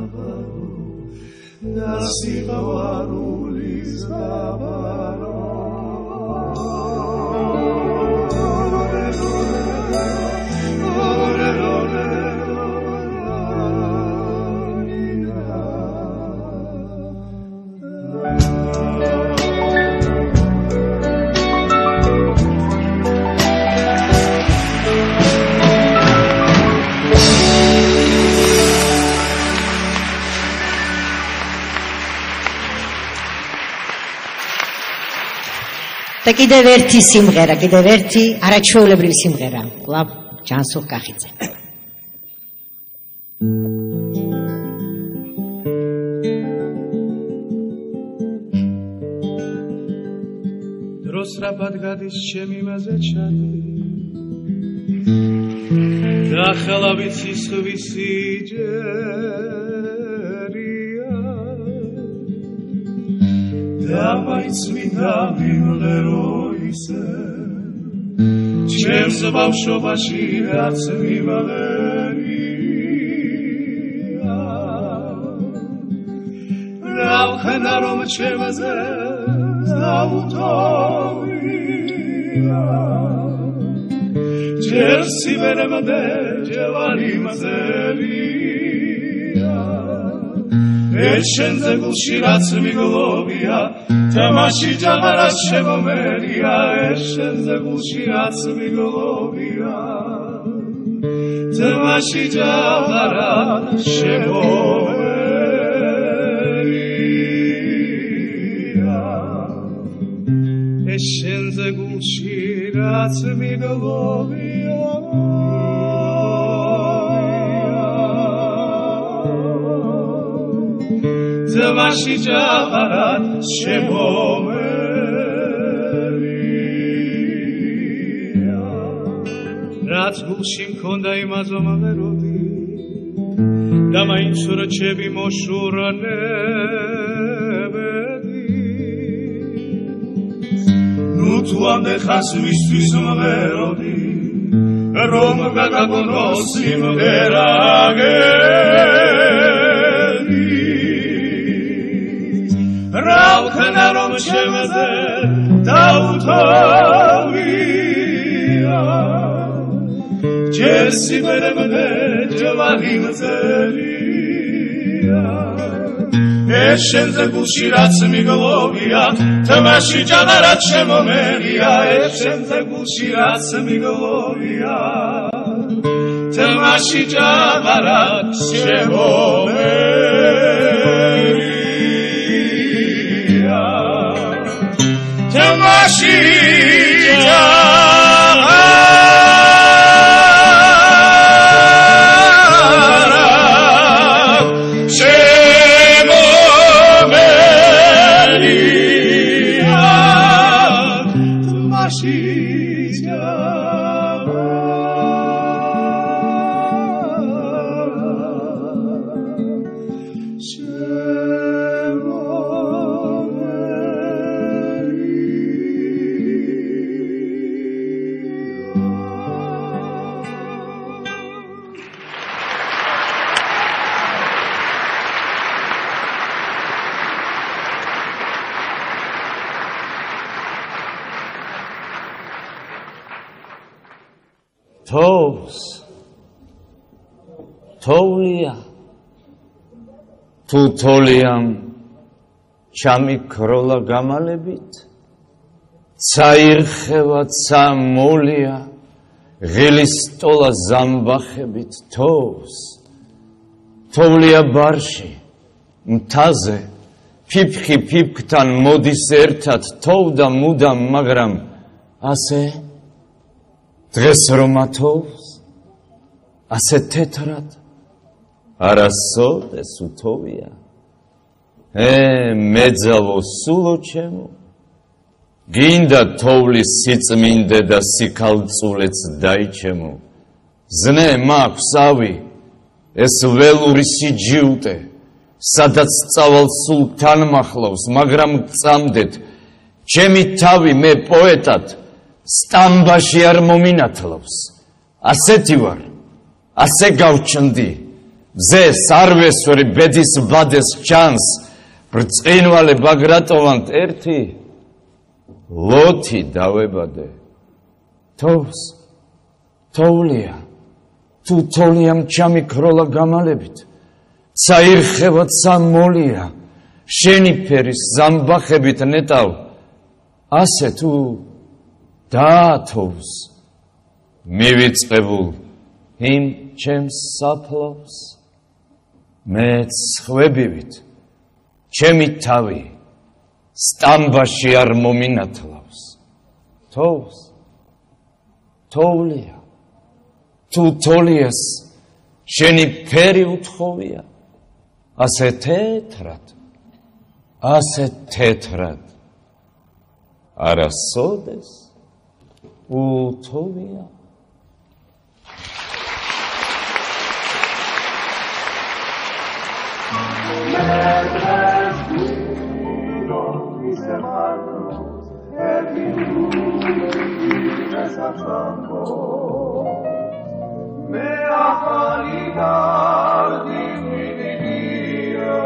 Speaker 10: Nasi kawarulis kabaro
Speaker 1: და კიდევ ერთი სიმღერა, კიდევ ერთი არაჩვეულებრივი სიმღერა. კლავ ჯანსუღ კახიძე.
Speaker 14: დროს რაფად გადის ჩემი მაზე ჩადი და ხელა ვიცი სხვისი ჯერია და მაინც მინდა მიმღერო ისე ჩემს ბავშვობაში რაც მიმღერია რავხენა რომ ჩემზე დაუთოვია ჯერსი ვერემდე ჯევარი მზელია ეშენზე გულში რაც მიგლობია თამაში ჯაღარა შემომერია ეშენზე გულში რაც მიგლობია თამაში ჯაღარა შემომერია ეშენზე გულში რაც მიგლობია თამაში ჯაღარა შემომერია რაც გულში მქონდა იმაზო მაღეროდი და მაინც რჩები მოშურანებედი ნუ თუ ამდეხას ვისთვის მღეროდი რომ გაგაგონოს სიმღერაგები რავხენა რომ შემზე დაუთოვია ჯერსი ვერემდე ჯევარი მზელია ეშენზე გულში რაც მიგლობია თამაში ჯაღარად შემომერია ეშენზე გულში რაც მიგლობია თამაში ჯაღარად შემომერია თამაში
Speaker 2: თოვლია თუ თოლიამ ჩამიქროლა გამალებით წაირხევა წამოლია ღილის სტოლა ზამბახებით თოვლია ბარში მთაზე ფიფხი ფიფქთან მოდის ერთად თოვდა მუდამ მაგრამ ასე დღეს რომ ათოვს ასე თეთრად არასოდეს უთოვია მეძავო სულო ჩემო გინდა თოვლის სიწმინდე და სიქალწულეც დაიჩემო ზნე მაქვს ავი ეს ველური სიჯიუტე სადაც წავალ სულ თან მახლავს მაგრამ წამდეთ ჩემი თავი მე პოეტად სტამბაში არ მომინათლავს ასეთი ვარ ასე გავჩნდი მზეს არ ვესვრი ბედის ვადეს ჩანს ბრწყინვალე ბაგრატოვანთ ერთი ლოთი დავებადე თოვლია თუ თოლიამ ჩამიქროლა გამალებით წაირხევა წამოლია შენი ფერის ზამბახებით ნეტავ ასე თუ დაათოვს მივიწყებულ იმ ჩემს საფლავს მეც ხვებივით ჩემი თავი სტამბაში არ მომინათლავს თოვს თოვლია თუ თოლიას შენი ფერი უთხოვია ასე თეთრად არასოდეს უთოვია
Speaker 10: me acalinar di Dio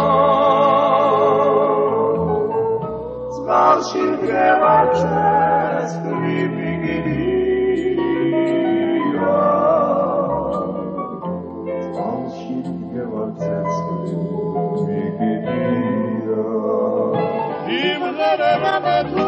Speaker 10: scarsil che marces Dio scarsil che marces Dio imrera me tu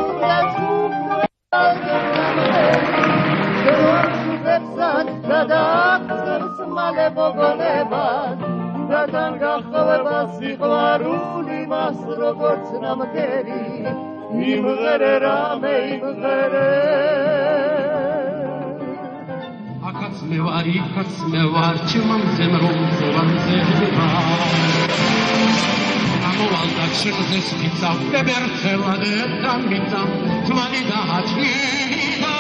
Speaker 10: გადაახსენს მალე მოგონებას რადგან გახდება სიყვარული მას როგორც ნამგერი იმღერე რამე იმღერე
Speaker 15: აქაც მე ვარ იქაც მე ვარ ჩემამზე რომზე ამოვალდა შეგზეს ფიცა ვებერცელად დამბიცა თვალი დააჩნია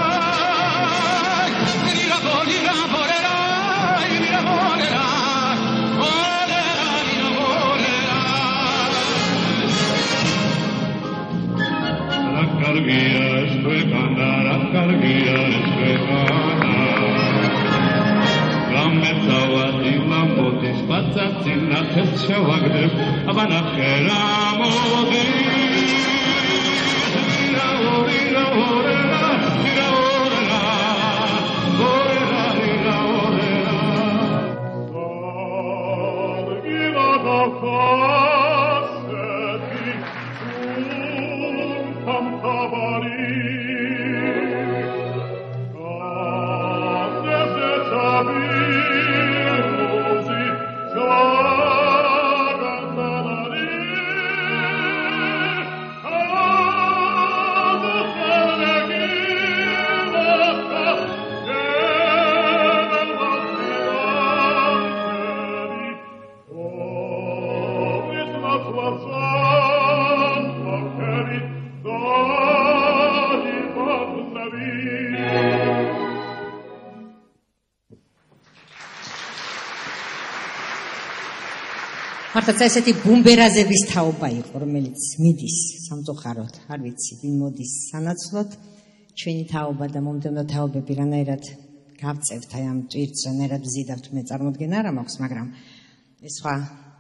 Speaker 1: მართლაც ესეთი ბუმბერაზების თაობა იყო, რომელიც მიდის სამწუხაროდ, არ ვიცი, ვინ მოდის სანაცვლოდ, ჩვენი თაობა და მომდევნო თაობები რანაირად გავწევთ აი ამ ტვირთს, რანაირად ვზიდავთ, მე წარმოდგენა არ მაქვს, მაგრამ ეს სხვა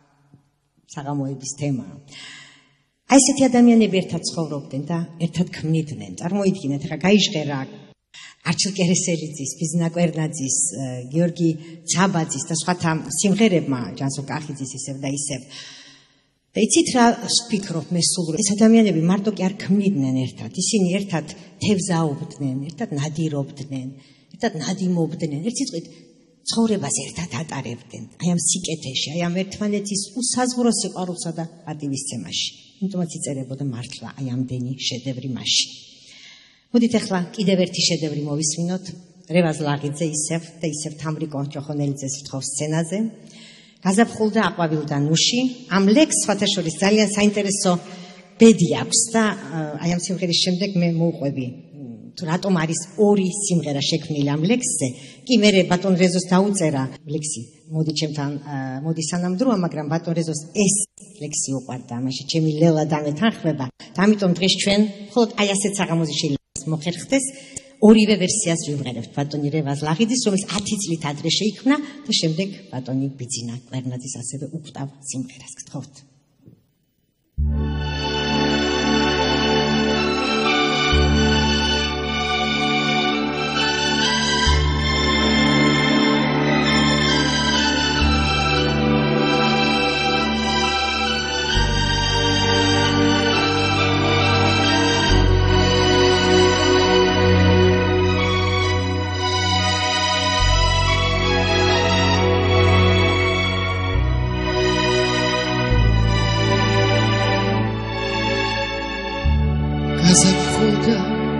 Speaker 1: საღამოების თემაა. აი ესეთი ადამიანები ერთად ცხოვრობდნენ და ერთად ქმნიდნენ. წარმოიდგინეთ, ახლა გაიჟღერა არჩილ კერესელიძის, ბიზნა კვერნაძის, გიორგი ცაბაძის და სხვათა სიმღერებმა, ჯანსო კახიძის ისევ და ისევ. და იცით რა ვფიქრობ მე სულ, ეს ადამიანები მარტო კი არ ქმნიდნენ ერთად, ისინი ერთად თევზაობდნენ, ერთად ნადირობდნენ, ერთად ნადიმობდნენ, ერთ სიტყვით ცხოვრებას ერთად ატარებდნენ, აი ამ სიკეთეში, აი ამ ერთმანეთის უსაზღვრო სიყვარულსა და პატივისცემაში. იმიტომაც იწერებოდა მართლა აი ამდენი შედევრი მაშინ. მოდით ახლა კიდევ ერთი შედევრი მოვისმინოთ, რევაზ ლაღიძე ისევ და ისევ თამრიკო ჯოხონელიძეს ვთხოვს სცენაზე. გაზაფხულდა აყვავილდა ნუში, ამ ლექსს სხვათა შორის ძალიან საინტერესო ბედი აქვს და აი ამ სიმღერის შემდეგ მე მოვყვები თუ რატომ არის ორი სიმღერა შექმნილი ამ ლექსზე. კი მე ბატონ რეზოს დაუწერა ლექსი, მოდი ჩემთან, მოდი სანამდროა, მაგრამ ბატონ რეზოს ეს ლექსი უყვარდა, მაშინ ჩემი ლელა დამეთანხმება და ამიტომ დღეს ჩვენ მხოლოდ აი ასეთ საღამოზე მოხერხდეს ორივე ვერსიას ვიმღერებთ ბატონი რევაზ ლაღიძის, რომელიც 10 წლით ადრე შეიქმნა და შემდეგ ბატონი ბიძინა კვერნაძის ასევე უყვტავ სიმღერას გთხოვთ.
Speaker 16: გაზაფხულდა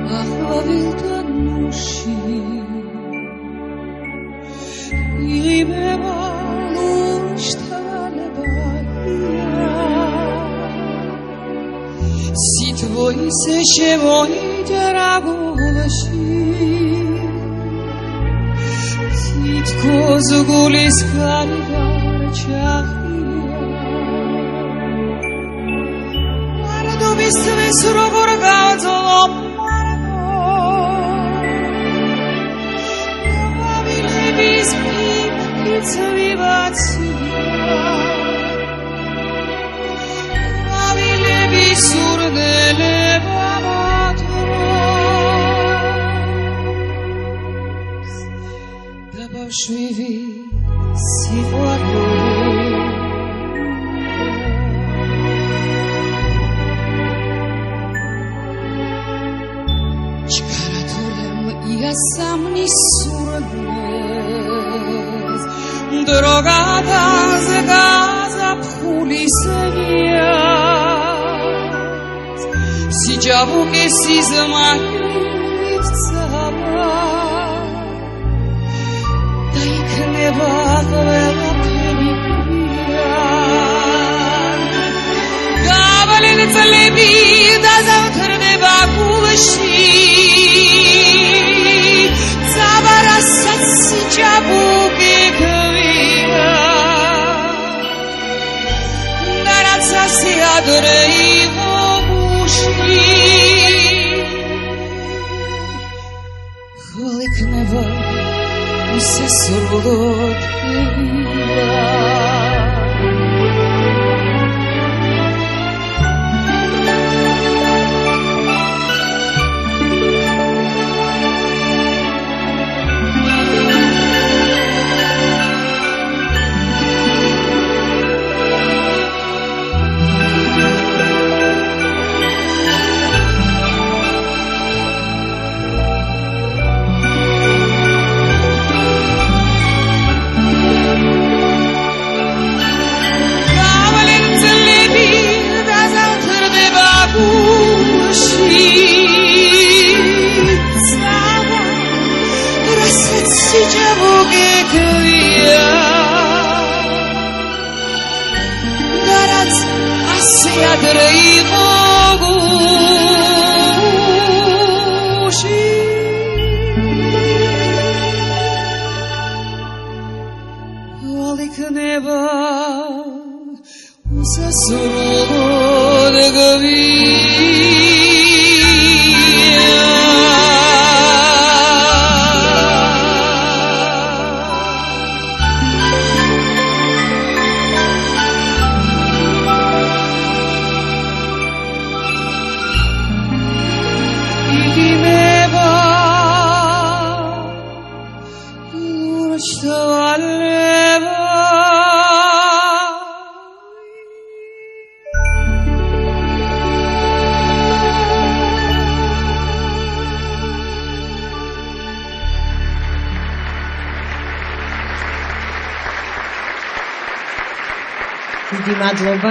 Speaker 1: მადლობა.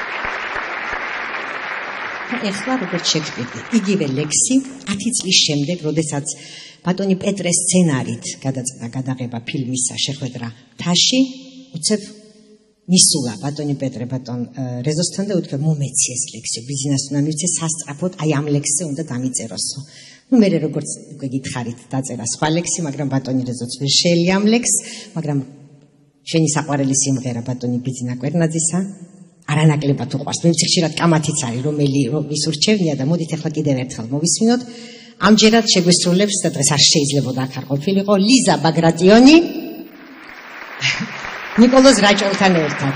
Speaker 1: ეხლა როგორც შეგვიდი, იგივე ლექსი 10 წლის შემდეგ, როდესაც ბატონი პეტრეს სცენარით გადაწყდა გადაღება ფილმისა შეხვედრა მთაში, უცებ მისულა ბატონი პეტრე ბატონ რეზოსთან და უთქვა მომეცი ეს ლექსი, ბიზნეს უნდა მივცე სასწრაფოდ, აი ამ ლექსზე უნდა დამიწეროსო. ნუ მე როგორც უკვე გითხარით, დაწერა სხვა ლექსი, მაგრამ ბატონი რეზოც ვერ შეელია ამ ლექსს, მაგრამ შენი საყვარელი სიმღერა ბატონი ბიძინა კვერნაძისა არანაკლებად უყვარს. მე ხშირად კამათიც არის, რომლის ურჩევნია და მოდით ახლა კიდევ ერთხელ მოვისმინოთ. ამჯერად შეგვისრულებს და დღეს არ შეიძლებოდა აქ არ ყოფილიყო ლიზა ბაგრატიონი ნიკოლოზ რაჭოვთან ერთად.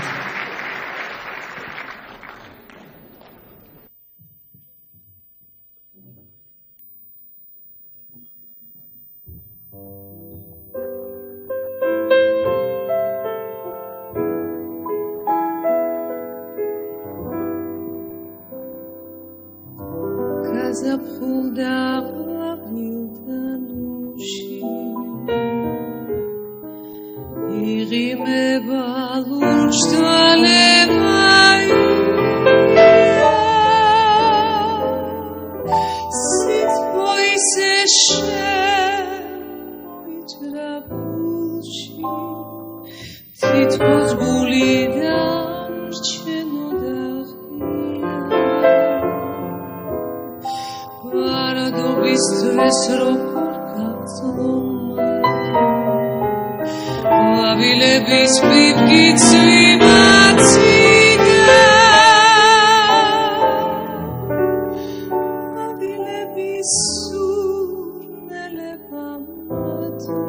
Speaker 16: Zapulda vildanushi irime balunchtale mai sit boy შემოიჭრა ფულში თითქოს გულიდან რჩენოდა ვარდობის დღეს როგორ გაწლომა ყვავილების პიპკი ცვიმაცვიდა ყვავილების სურნელება მათო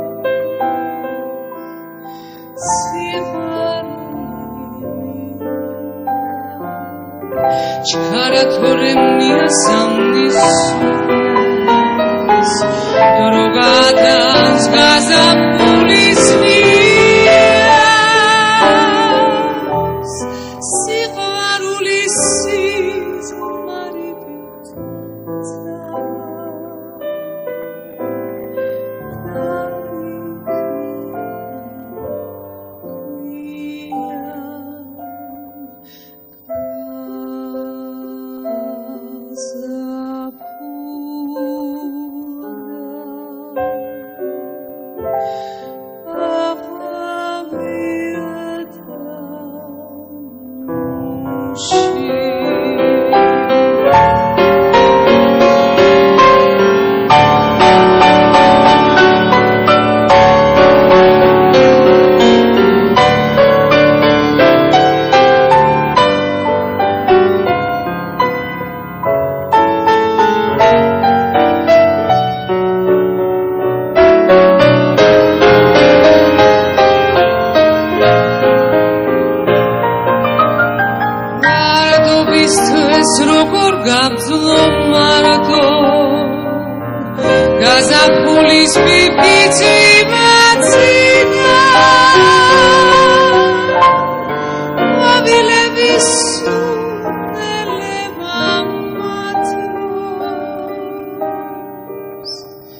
Speaker 16: ჩქარა თორე მიასამნის დროგადანს გაზაფხულის მიას სიყვარულის სიზმარებით გაზაფხულის პიპიცი მაცვიდა ყვავილების სურნელება მათოს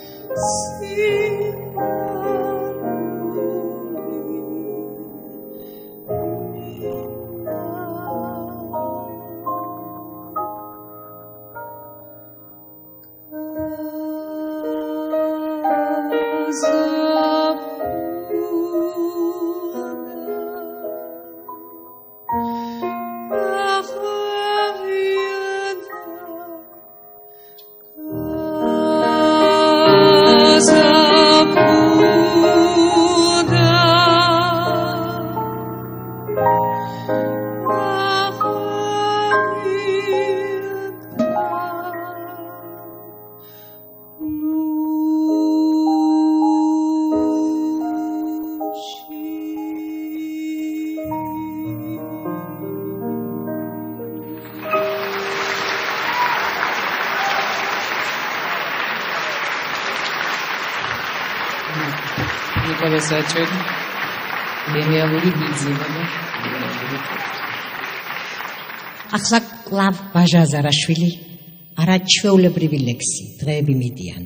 Speaker 13: ნიკოლას საჭერი გენიალური ბიძინა და
Speaker 1: ახლა კლავ ბაჟაზარაშვილი არაჩვეულებრივი ლექსი დღეები მიდიან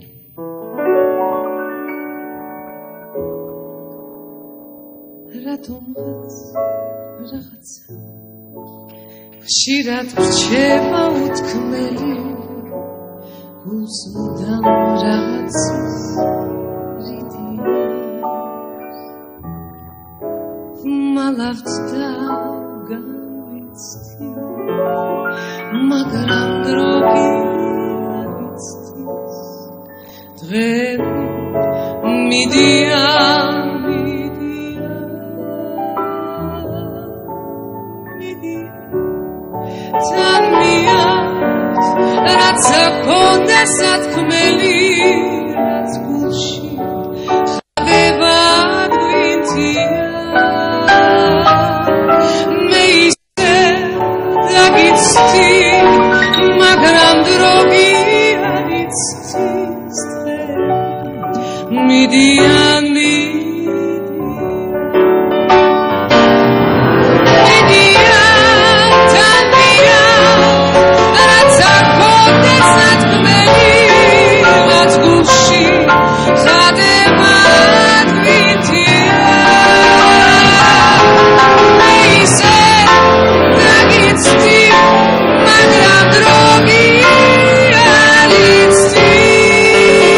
Speaker 16: რატომღაც რაღაცა ხშირად რჩება უთქმელი გულს მუდამ რაღაც მალავთ და განვიცდი მაგრამ დროგი არიცდის დღეები მიდიან თან მიართ რაც აქონდა სათქმელი რაც გულში ხდება გვინთია მაგრამ დროგი არიცდის მიდიან
Speaker 11: Drogi, alisti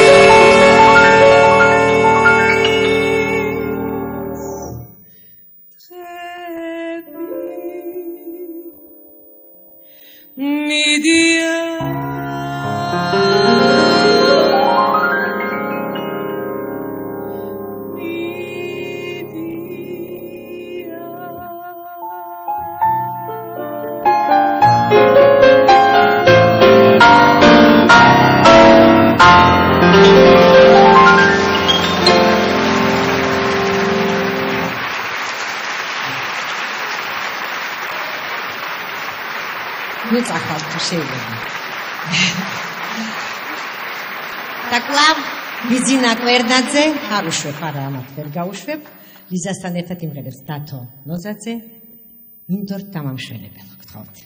Speaker 1: ნუ წახვალ თუ შეიძლება. და კლავ ბიზინა კვერნაძე, არ უშვებ, არა ამათ ვერ გაუშვებ. ლიზასთან ერთად იმღერებს დათო ნოზაძე, მინდორ დამამშვენებელო, გთხოვთ.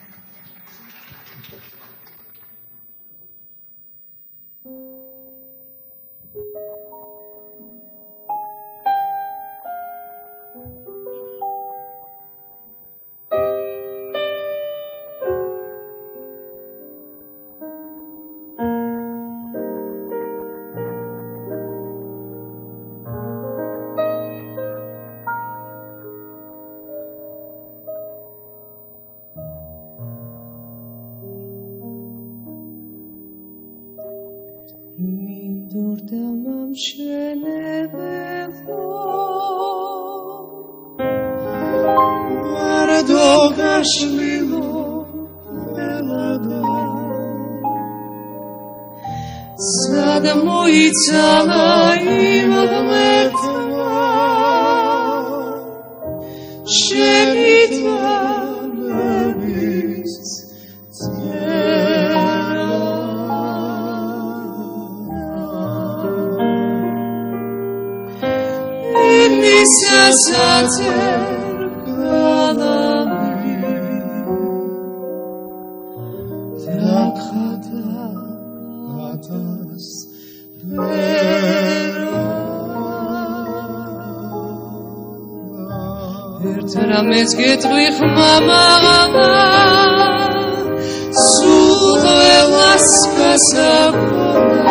Speaker 16: Ramez getri khmama suqelas kasabona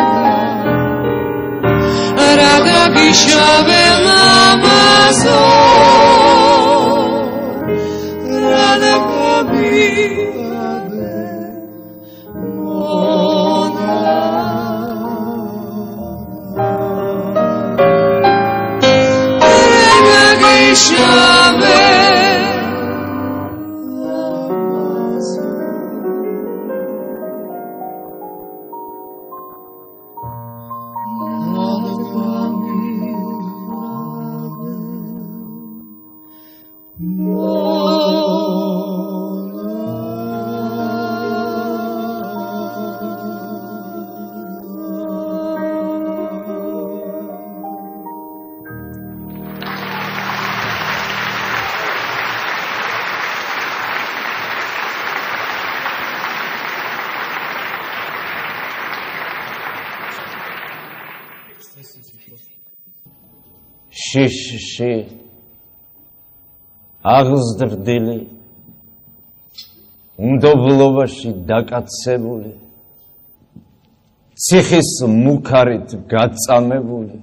Speaker 16: rada gishave namazo rada kabi
Speaker 2: შიში აღზრდილი უნდობლობაში დაკაცებული ციხის მუქარით გაწამებული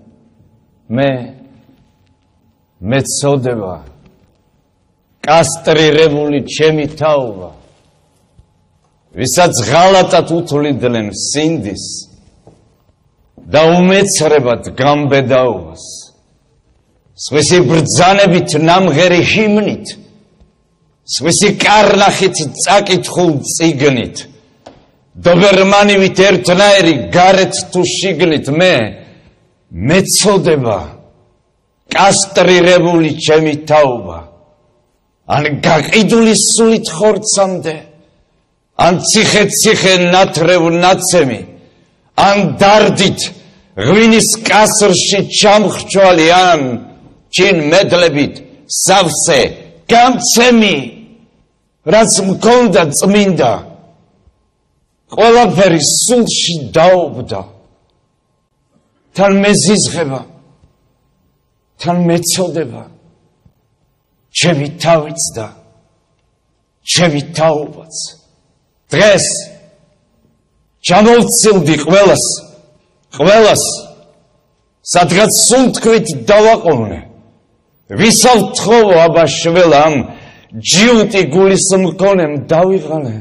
Speaker 2: მე წოდება კასტრირებული ჩემი თაობა ვისაც ღალატად უთვლიდნენ სინდის და უმეცრებად გამბედაობას სხვისი ბრძანებით ნამღერი ჰიმნით სხვისი კარნახით წაკითხულ წიგნით დობერმანივით ერთნაირი გარეთ თუ შიგნით მე წოდება კასტრირებული ჩემი თაობა ან გაყიდული სულით ხორცამდე ან ციხე ნათრევ ნაცემი ან დარდით ღვინის კასრში ჩამხრჩვალი ან ჩინ მედლებით სავსე გამცემი რაც მქონდა წმინდა ყველაფერი სულში დაობდა თან მეზიზღება თან მეწოდება ჩემი თავიც და ჩემი თაობაც დღეს ჩამოვცილდი ყველას სადღაც სუნთქვით დავაყოვნე ვისავთხოვო აბა შველა ამ ჯიუტი გულის მქონემ დავიღალე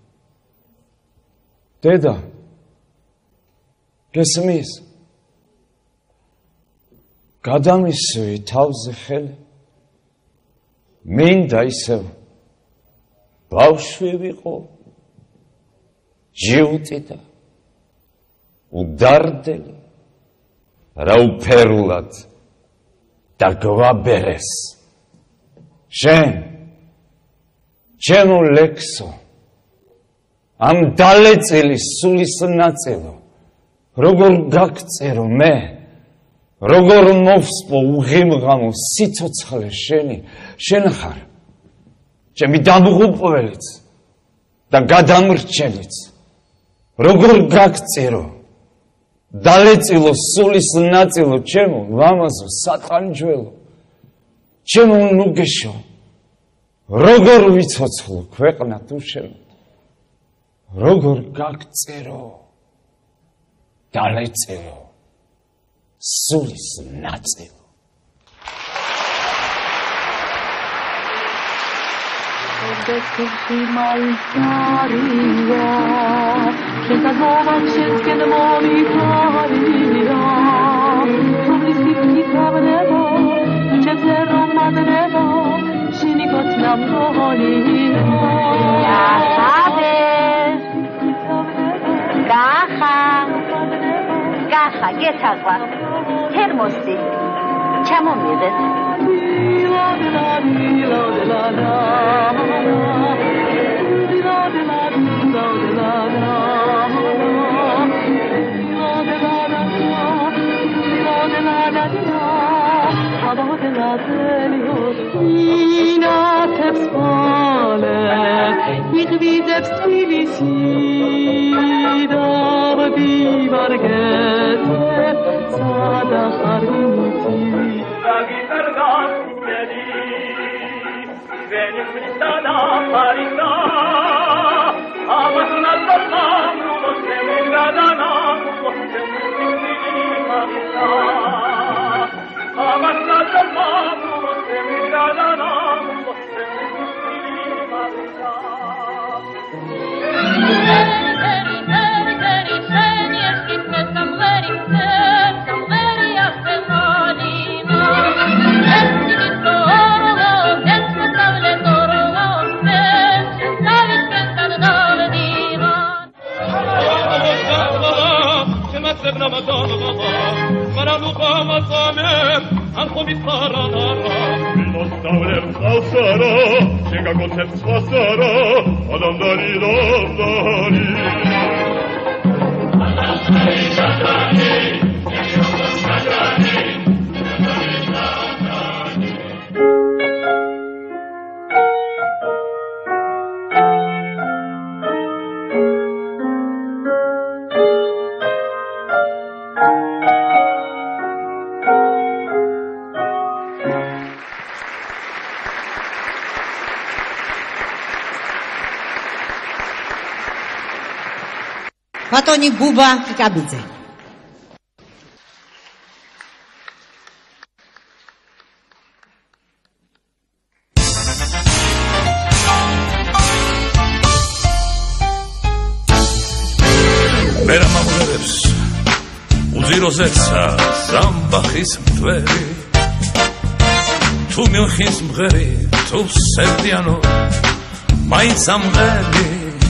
Speaker 2: დედა გესმის გადამისვი თავზე ხელი მინდა ისევ ბავშვი ვიყო ჯიუტი და უდარდელი რა უფერულად და გვაბერეს შენ ჩემო ლექსო ამ დალეწილის სულის ნაწილო როგორ გაგწერო მე როგორ მოვსპო უღიმღამო სიცოცხლე შენ ხარ ჩემი დამღუპველიც და გადამრჩენიც როგორ გაგწერო დალეწილო სულის ნაწილო ჩემო ლამაზო სატანჯველო ჩემო ნუგეშო როგორ ვიცოცხლო ქვეყნა თუ შენ როგორ გაგწერო დალეწილო სულის ნაწილო
Speaker 3: Descobri malsaria, senza nuova cerca di moritoria. Publici ti tavnevo, c'è zero madrevo, sinikot nam roholivo. Ya sabes, gaha, getagwa, termosi, chamomiret. Ich wie selbst Tbilisida, wie Margete, Sada Haruti.
Speaker 1: ბატონი ბუბა კიკაბიძე
Speaker 14: მე რა მომღერებს უძიროზეცა ზამბახის მტვერი თუ მილხის მღერი თუ სევდიანო მაინც ამღერი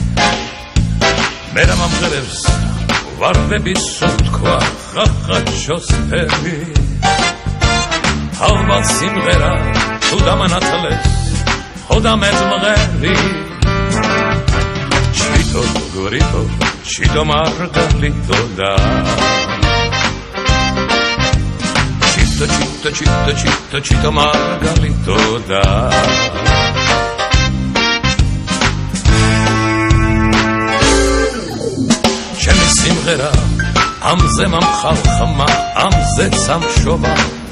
Speaker 14: მე რა მომღერებს ვარდების სუთქვა ხახაჩოს ფერი ალბათ სიმღერა თუ დამანათლეს ხოდა მეძმღერი ჩიტო გორიტო ჩიტო მარგალიტო და ჩიტო მარგალიტო და ჩემი სიმღერა ამზე მომხალხმა ამზე სამშობა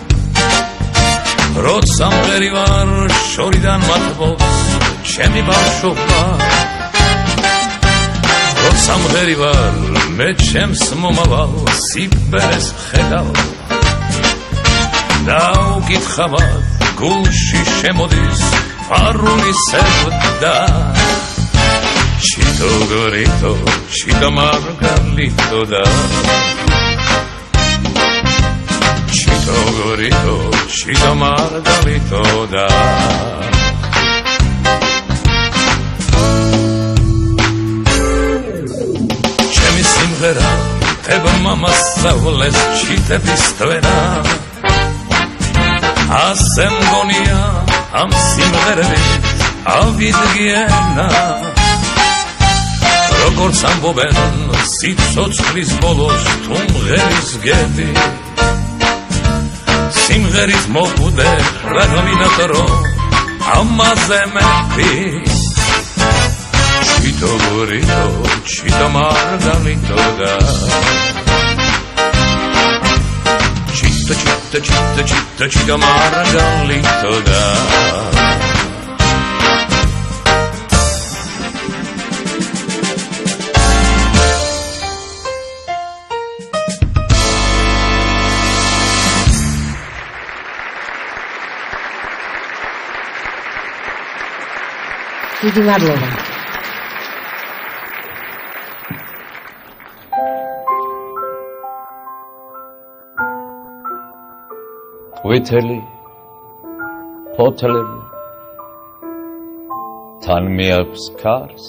Speaker 14: როცა მღერი ვარ შორიდან მათბობს ჩემი ბავშვობა როცა მღერი ვარ მე ჩემს მომავალ სიბერეს ხედავ და უკითხავად გულში შემოდის ფარული სევდა ჩიტო გორიტო ჩიტო მარგალიტო და ჩიტო გორიტო ჩიტო მარგალიტო და ჩემი სიმღერა თებმა მასწავლეს ჩიტების თვენა ასე მგონია ამ სიმღერებით ავიდგენა როგორც ამბობენ სიცოცხლის ბოლოს თუ მღერის გედი სიმღერით მოკვდე რაგვინათ რომ ამაზე მეფი ჩიტო გორიტო ჩიტო მარგალიტო და ჩიტო ჩიტო ჩიტო ჩიტო ჩიტო მარგალიტო და
Speaker 1: დიდი მადლობა.
Speaker 2: ყვითელი ფოთლები თან მიაქვს ქარს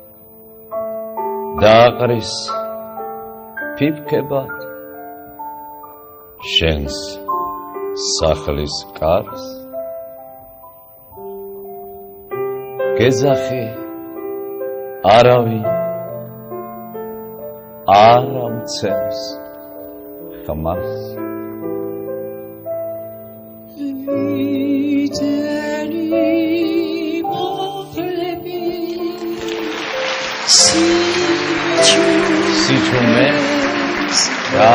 Speaker 2: და აყრის ფიფქებად შენს სახლის კარს გეზახი არავინ არ ამცემს ხმას სიჩუმე და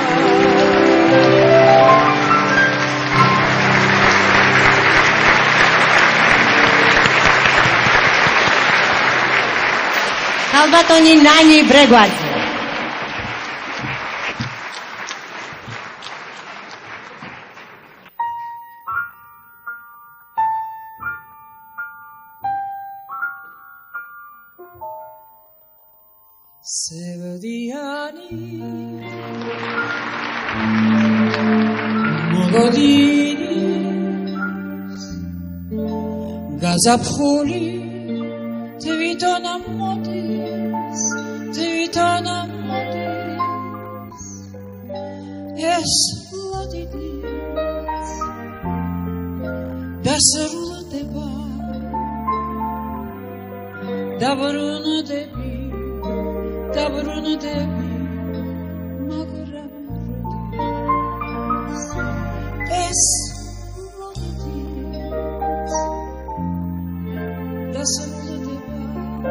Speaker 1: ალბატონი ნანი ბრეგვაძე.
Speaker 16: Sevdiani Mogodini Gazapkhuli Tvitona modis Tvitona modis Es ladidis Dasrula deba Davruna debi Davrunu debi Magram rodis Es ladidis Dasrula deba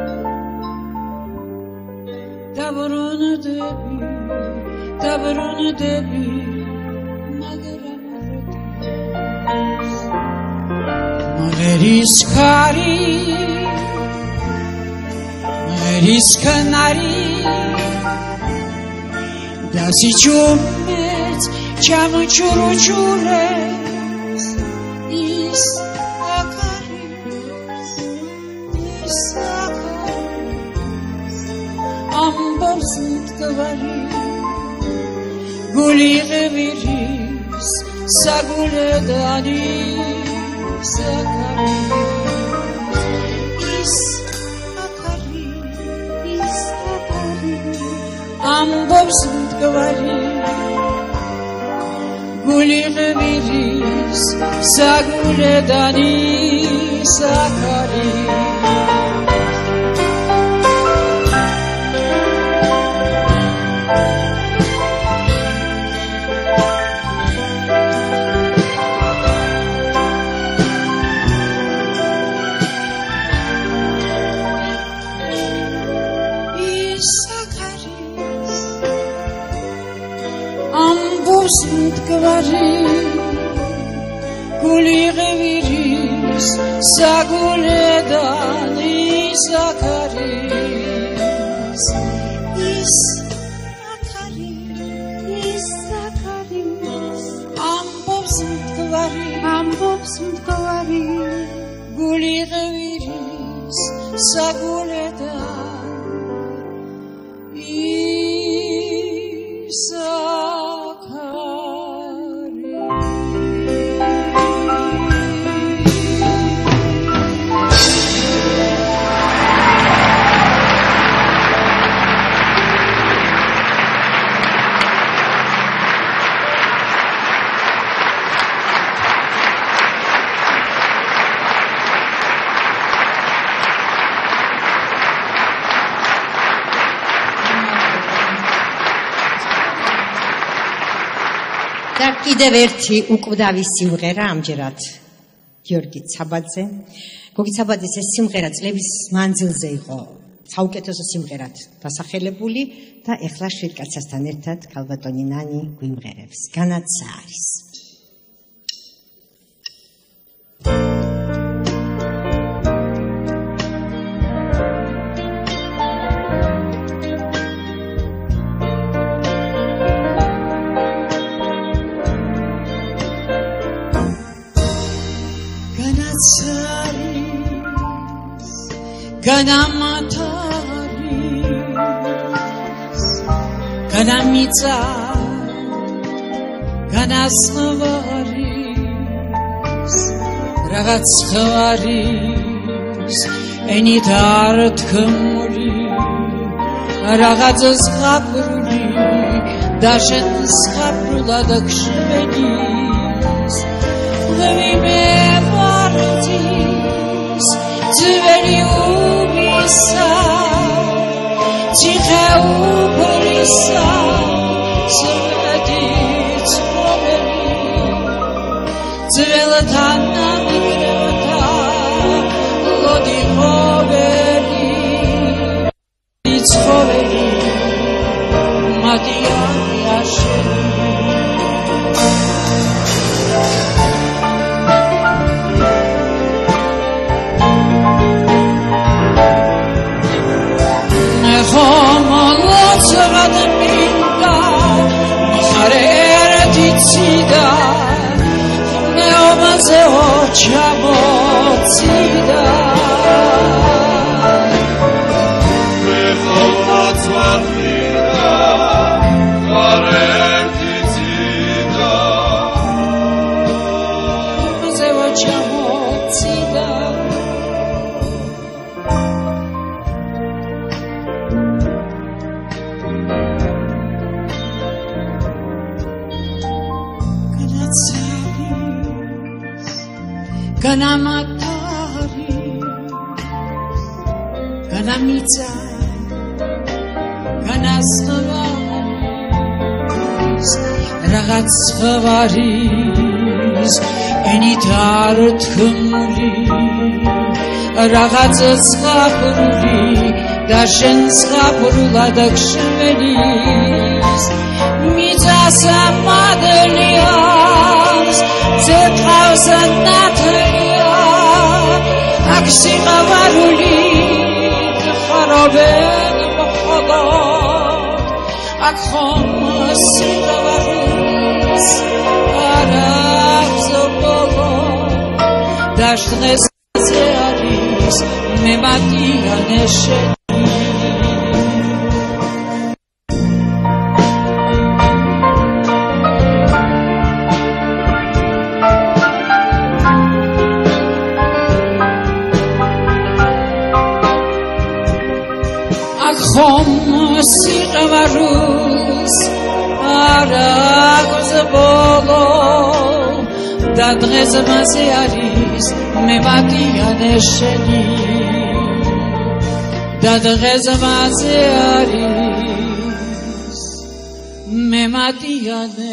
Speaker 16: Davrunu debi Magram rodis Maveris kari Maveris kanari Da si ciumets Ceamă ciuruciules Is acaris Is acaris Am bărzut căvari Guli reviris Sa gule danis Acaris Is acaris Am bărzut căvari Guli reviris Sa gule danis Acaris Sunt căvari Guli reviris Sa gule danis Acaris Is acaris Am bop sunt căvari Guli reviris Sa gule danis
Speaker 1: და კიდევ ერთი უკვდავი სიმღერა ამჯერად გიორგი ცაბაძე. გოგი ცაბაძეს ეს სიმღერა წლების მანძილზე იყო საუკეთესო სიმღერად დასახელებული და ეხლა შვიდკაცასთან ერთად ქალბატონი ნანი გვიმღერებს. განაცა არის.
Speaker 16: განამათარის განამიცა განასხვარის რაღაც ხვარის ენით არ თქმული რაღაც ზღაპრული და შენ ზღაპრულად გშვენის ხვდები ძველი უბისა ციხე უბრისა ზრდი ცხოველი ძველთან ამიგრეთა ლოდი ხოველი ცხოველი მადია აშენი Cida, neomaze očamocida. Neomatzvartida, karerticida. Neomaze očamocida. Განამათარის განამიცა განასხვარის რაღაც ხვარის ენით არ თქმული რაღაც ზღაპრული და შენ ზღაპრულად გშვენის მიწასა მადლიანს ზეყავს ნათლია აქ სიყვარული ხარობენ მხოლოდ აქ ხომ სიყვარულს არ აქვს ბოლო და დღესზე არის მე მადიანე შენი ხომ სიყვარულს არ აქვს ბოლო და დღეს მასე არის მე მადიანე შენი და დღეს მასე არის მე მადიანე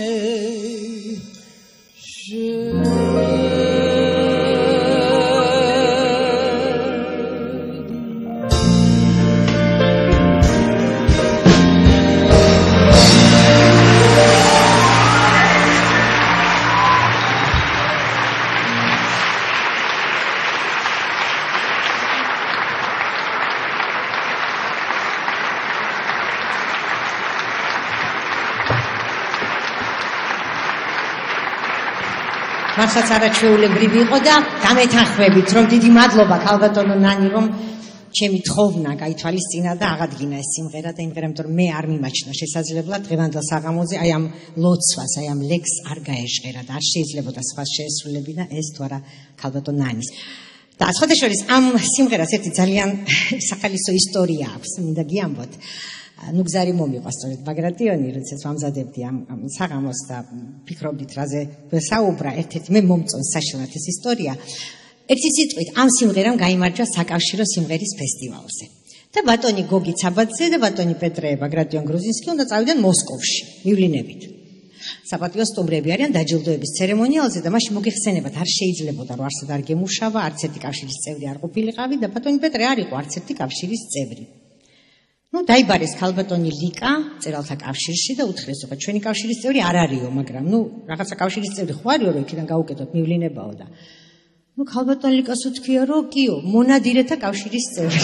Speaker 1: მართლაც არაჩვეულებრივი იყო და გამეთანხმებით რომ დიდი მადლობა ქალბატონო ნანი რომ ჩემი თხოვნა გაითვალისწინა და აღადგინა ეს სიმღერა და იმღერა იმიტომ რომ მე არ მიმაჩნდა შესაძლებლად დღევანდელ საღამოზე აი ამ ლოცვას აი ამ ლექსს არ გაეჟღერა და არ შეიძლებოდა სხვა შეესრულებინა ეს თუ არა ქალბატონ ნანის და სხვადასხვა ამ სიმღერას ერთი ძალიან სახალისო ისტორია აქვს მინდა გიამბოთ ну გზარი მომიყვა სწორედ ბაგრატიონი როდესაც ვამზადებდი ამ საღამოს და ფიქრობდით რაზე საუბრა ერთ-ერთი მე მომწონს საშინელად ეს ისტორია ერთი სიტყვით ამ სიმღერამ გაიმარჯვა საკავშირო სიმღერის ფესტივალზე და ბატონი გოგი ცაბაძე და ბატონი პეტრე ბაგრატიონ გრუზინსკი უნდა წავიდნენ მოსკოვში მივლინებით საპატიო სტუმრები არიან დაჯილდოების ცერემონიალზე და მაშინ მოგიხსენებათ არ შეიძლებოდა რომ არსად არ გემუშავა, არც ერთი კავშირის წევრი არ ყოფილიყავი და ბატონი პეტრე არ იყო არც ერთი კავშირის წევრი. დაიბარეს ქალბატონი ლიკა წერალთა კავშირში და უთხრეს რომ ჩვენი კავშირის წევრი არ არისო, მაგრამ რაღაცა კავშირის წევრი ხო არისო რომ იქიდან გავუკეთოთ მივლინებაო და ქალბატონ ლიკას უთქია რომ კიო, მონადირეთა კავშირის წევრი.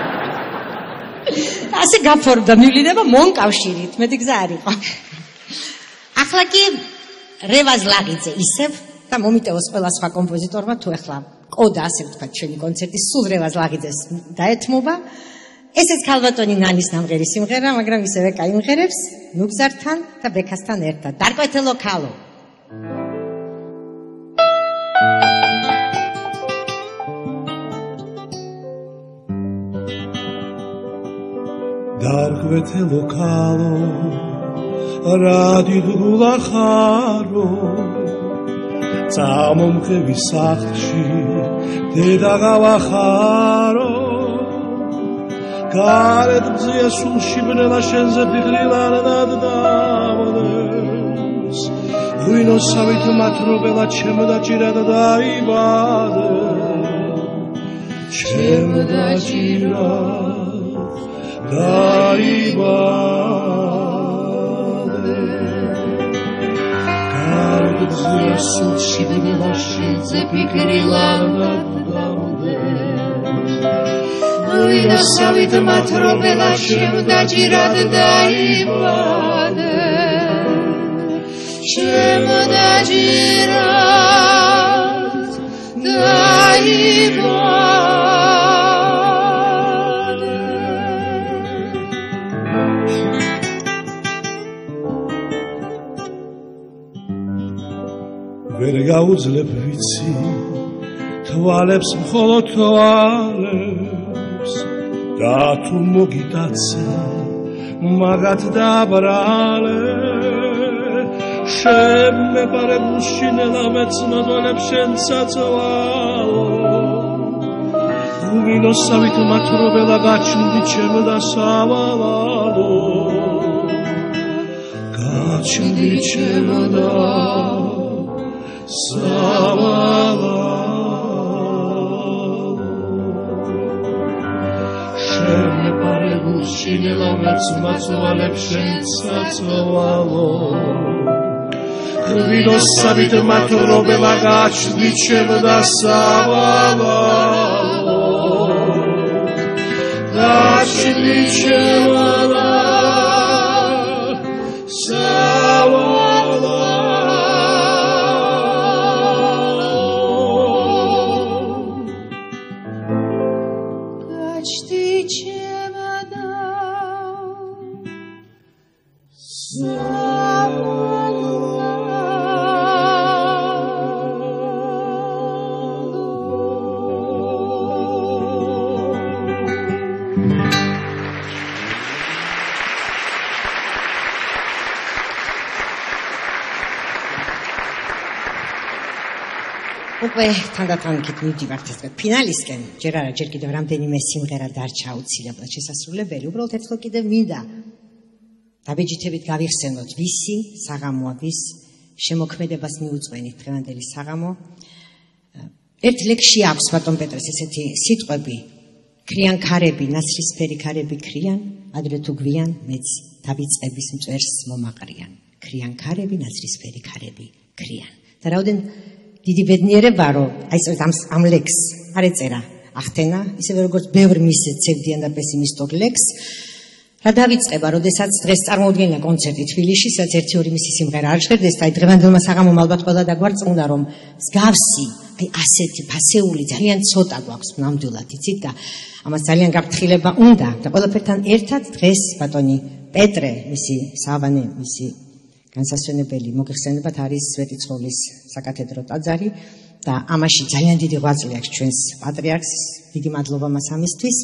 Speaker 1: ასე გაფორმდა მივლინება მონკავშირით, მეტი გზა არ იყო. ახლა კი რევაზ ლაღიძე ისევ და მომიტევოს ყველა სხვა კომპოზიტორმა თუ ახლა ყოდა ასე ვთქვათ ჩვენი კონცერტი სულ რევაზ ლაღიძეს დაეთმობა. ესეც ქალბატონი ნანის ნამღერი სიმღერა, მაგრამ ისევე კაიმღერებს ნუგზართან და ბექასთან ერთად. დარკვეთელო ქალო.
Speaker 4: დარკვეთელო ქალო, რადიღულა ხარო, წამომხევი სახლში დედა გავახარო. გარეთ მზია სულში ბნელა შენზე ფიქრილან დადამდეს ღვინოსავით მათრობელა ჩემ დაჭირად დაიბადე ჩემ დაჭირად დაიბადე გარეთ მზია სულში ბნელა შენზე ფიქრილან ღვინოსავით მათრობელა ჩემ დაჭირად დაიბადე ჩემ დაჭირად დაიბადე ვერ გაუძლებ ვიცი თვალებს მხოლოდ თვალებს და თუ მოგიტაცე მაგათ დაბრალე შემეპარებულ შინელა მეცნოდონებს შენ საწვალო ღვინოსავით მათრობელა გაჩნდი ჩემ დასავალალო გაჩნდი ჩემ დასავალალო შინელა მეცმაწვალებს შენ საწვალო ღვინოსავით მათრობელა გაჩნდი ჩემ დასავალალო გაჩნდი ჩემ დასავალალო გაჩნდი ჩემ
Speaker 1: უკვე თანდათან იქით მივდივართ ეს ფინალისკენ, ჯერ არა, ჯერ კიდევ რამდენიმე სიმღერა დარჩა აუცილებლად შესასრულებელი. უბრალოდ ერთხელ კიდევ მინდა დაბეჯითებით გავიხსენოთ ვისი საღამოა, ვის შემოქმედებას მიუძღვენით დღევანდელი საღამო. ერთ ლექსში აქვს ბატონ პეტრეს ესეთი სიტყვები: ქრიან ქარები, ნაცრისფერი ქარები ქრიან, ადრე თუ გვიან მეც დავიწყების მწვერს მომაყრიან. ქრიან ქარები, ნაცრისფერი ქარები ქრიან. და რაოდენ დიდი ბედნიერება რომ აი სწორედ ამ ლექსს არ ეწერა ახტენა, ისევე როგორც ბევრ მის ცევდიან და პესიმისტურ ლექსს. რა დავიწყება, როდესაც დღეს წარმოუდგენია კონცერტი თბილისში, სადაც 1-2 მისი სიმღერა არ ჟღერდეს და აი დღევანდელმა საღამომ ალბათ ყველა დაგვარწმუნა რომ მსგავსი, აი ასეთი ფასეული ძალიან ცოტა გვაქვს ნამდვილად, იცით და ამას ძალიან გაფრთხილება უნდა და ყველაფერთან ერთად დღეს ბატონი პეტრე, მისი სავანე, მისი განსასვენებელი მოგეხსენებათ არის სვეტიცხოვლის საკათედრო ტაძარი და ამაში ძალიან დიდი ღვაწლი აქვს ჩვენს პატრიარქს, დიდი მადლობა მას ამისთვის.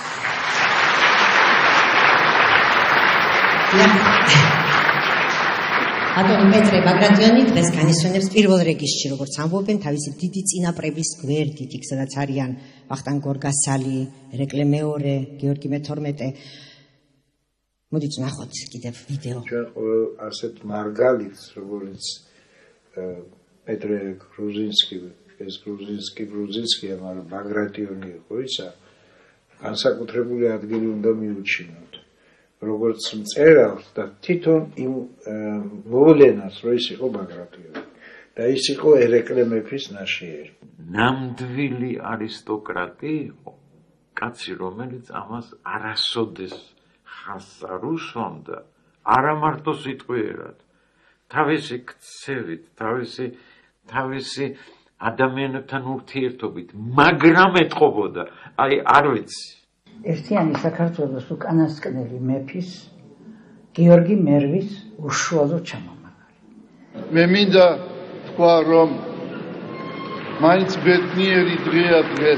Speaker 1: ბატონი პეტრე ბაგრატიონი დღეს განისვენებს პირველ რეგისტრში, როგორც ამბობენ, თავისი დიდი წინაპრების გვერდით, იქ სადაც არიან ვახტანგ გორგასალი, ერეკლე მეორე, გიორგი მე-12. მოდით ნახოთ კიდევ ვიდეო.
Speaker 6: ჩვენ ყოველ ასეთ მარგალიტს, როგორც პეტრე გრუზინსკი, ეს გრუზინსკია, მაგრამ ბაგრატიონი იყო ისა, განსაკუთრებული ადგილი უნდა მიუჩინოთ. როგორც მწერალს და თვითონ იმ მოვლენას, რომ ის იყო ბაგრატიონი და ის იყო ერეკლე მეფის ნაშიერი.
Speaker 17: ნამდვილი არისტოკრატი იყო კაცი, რომელიც ამას არასოდეს ხაზს არ უსვამდა, არა მარტო სიტყვიერად, თავისი ქცევით, თავისი ადამიანებთან ურთიერთობით, მაგრამ ეთყობოდა, არ ვიცი.
Speaker 18: ერთიანი საქართველოს უკანასკნელი მეფის გიორგი მერვის უშუალო ჩამომავალი.
Speaker 19: მე მინდა თქვა, რომ მაინც ბედნიერი დღეა დღეს.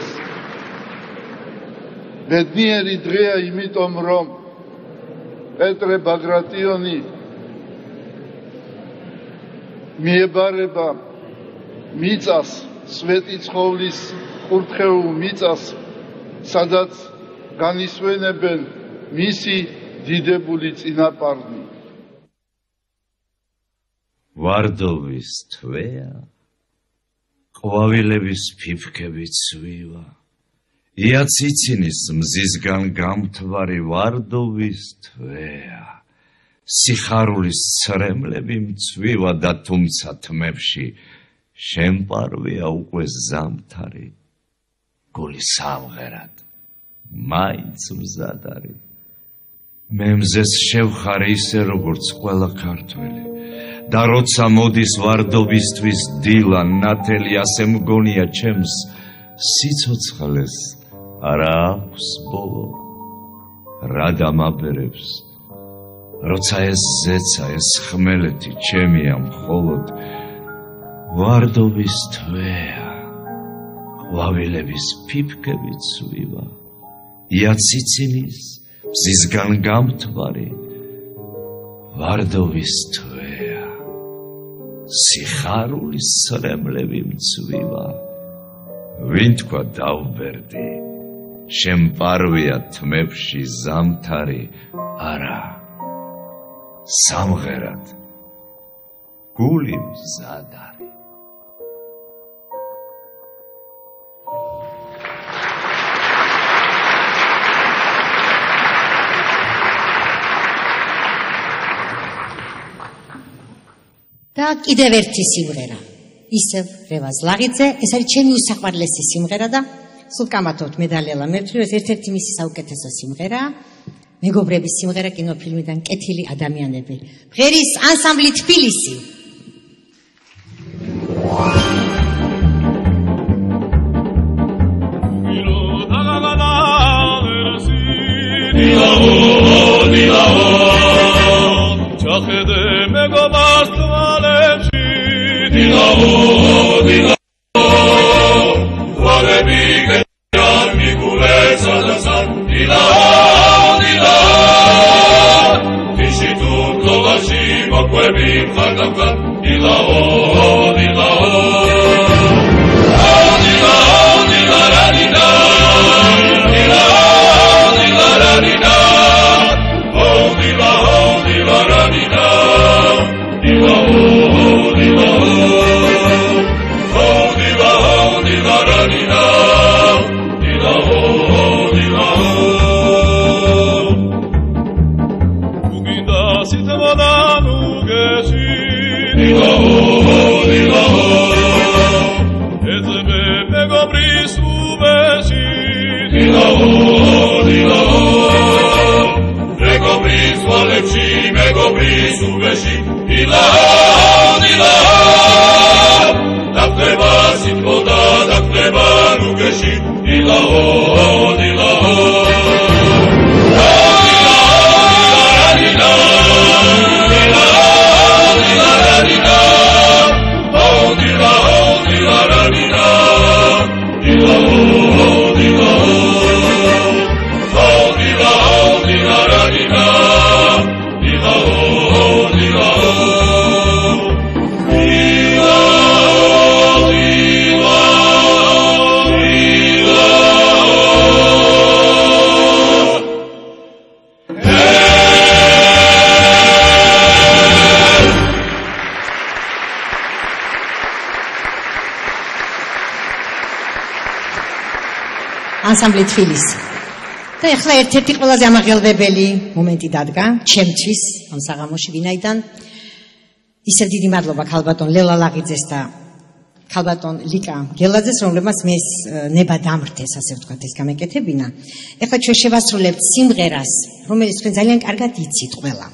Speaker 19: ბედნიერი დღეა იმიტომ, რომ პეტრე ბაგრატიონი მიებარება მიწას, სვეტიცხოვლის კურთხეულ მიწას, სადაც განისვენებენ მისი დიდებული წინაპარნი.
Speaker 2: ვარდოვის თვეა, ყვავილების ფიფქები ცვივა, იაციცინის მზისგან გამთვარი ვარდოვის თვეა, სიხარულის ცრემლები მცვივა და თუმცა თმებში შემპარვია უკვე ზამთარი, გული სამღერად მაინც მზად არის. მე მზეს შევხარე ისე როგორც ყველა ქართველი და როცა მოდის ვარდობისთვის დილა ნათელი, ასე მგონია ჩემს სიცოცხლეს არა აქვს ბოლო, რა დამაბერებს, როცა ეს ზეცა, ეს ხმელეთი ჩემია მხოლოდ ვარდოვის თვეა, ყვავილების ფიფქები ცვივა, იაციცინის მზისგან გამთვარი ვარდოვის თვეა, სიხარულის ცრემლები მცვივა, ვინ თქვა დავბერდი, შემპარვია თმებში ზამთარი, არა, სამღერად გული მზად არის.
Speaker 1: და კიდევ ერთი სიმღერა, ისევ რევაზ ლაღიძე, ეს არის ჩემი უსაყვარლესი სიმღერა და სულ კამათობთ მედალელა მერჩლი, ეს ერთ-ერთი მისი საუკეთესო სიმღერაა, მეგობრების სიმღერა კინოფილმიდან კეთილი ადამიანები. ღერის ანსამბლი თბილისი.
Speaker 9: ჩახედე მეგობარს თვალებში, თვალები გეარ მიგულეს ადასან, თიში თურქობაში მოკვები მხარდამხარ,
Speaker 1: ანსამბლი თბილისი. და ახლა ერთ-ერთი ყველაზე ამაღელვებელი მომენტი დადგა ჩემთვის ამ საღამოში, ვინაიდან ისევ დიდი მადლობა ქალბატონ ლელა ლაღიძეს და ქალბატონ ლიკა გელაძეს, რომლებმაც მე ნება დამრთეს, ასე ვთქვათ, ეს გამეკეთებინა. ახლა ჩვენ შევასრულებთ სიმღერას, რომელიც თქვენ ძალიან კარგად იცით ყველა.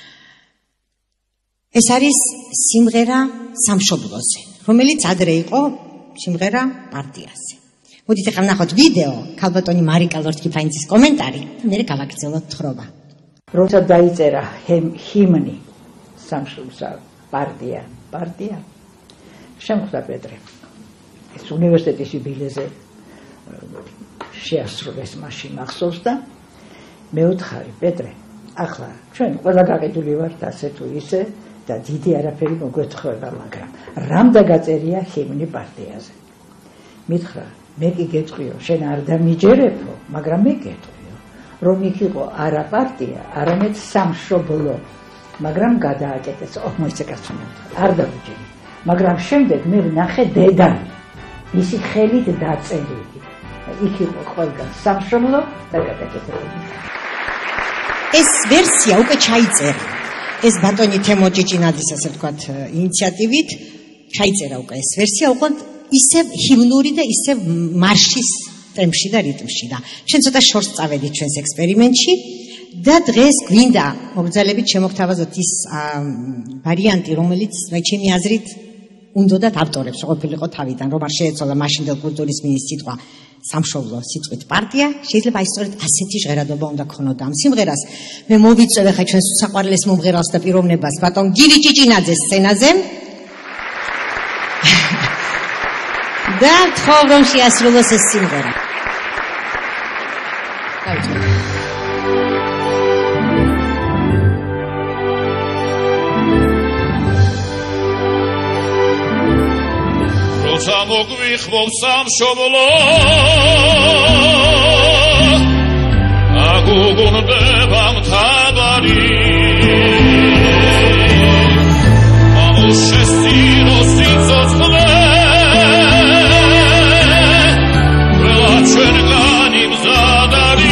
Speaker 1: ეს არის სიმღერა სამშობლოზე, რომელიც ადრე იყო სიმღერა პარტიაზე. მოდით ახლა ვნახოთ ვიდეო, ქალბატონი მარიკა ლორთქიფაინძის კომენტარი და მე გავაგრძელოთ თხრობა.
Speaker 18: როცა დაიწერა ჰიმნი სამშობლოსა პარტია შემხვდა პეტრე. ეს უნივერსიტეტის იუბილეზე შეასრულეს მაშინ მახსოვს და მე ვთხარი პეტრე, ახლა ჩვენ ყველა გაყიდული ვართ ასე თუ ისე და დიდი არაფერი მოგვეთხოვება, მაგრამ რამ დაგაწერია ჰიმნი პარტიაზე. მითხრა, მე კი გეტყვიო, შენ არ დამიჯერებო, მაგრამ მე გეტყვიო, რომ იქ იყო არა პარტია, არამედ სამშობლო, მაგრამ გადააკეთეს, მოიცა კაცონა, არ დავიჯერე. მაგრამ შემდეგ მე ვნახე დედანი, მისი ხელით დაწერილი. იქ იყო ყველგან სამშობლო და გადაკეთებული.
Speaker 1: ეს ვერსია უკვე ჩაიწერა. ეს ბატონი თემო ჭიჭინაძის, ასე ვთქვათ, ინიციატივით ჩაიწერა უკვე ეს ვერსია, უკვე ისევ ჰიმნური და ისევ მარშის ტემპში და რიტმში და ჩვენ ცოტა შორს წავედით ჩვენს ექსპერიმენტში და დღეს გვინდა მოგზალებით შემოგთავაზოთ ის ვარიანტი, რომელიც ჩემი აზრით უნდათ ავტორებს ყოფილიყო თავიდან, რომ არ შეეცვალა მაშინდელ კულტურის მინისტრის სიტყვა სამშობლო სიტყვით პარტია, შეიძლება ის სწორედ ასეთი ჟღერადობა უნდა ქონოდა ამ სიმღერას. მე მოვიწევ ხა ჩვენს საყვარლეს მომღერალს და პიროვნებას ბატონ გივი ჭიჭინაძეს სცენაზე. და ვთხოვ რომ შეასრულოს ეს სიმღერა.
Speaker 9: როცა მოგვიხმობ სამშობლო აგუგუნდება მთავარი ამუშესირო სიცოცხლე ჩვენგანი მზადარი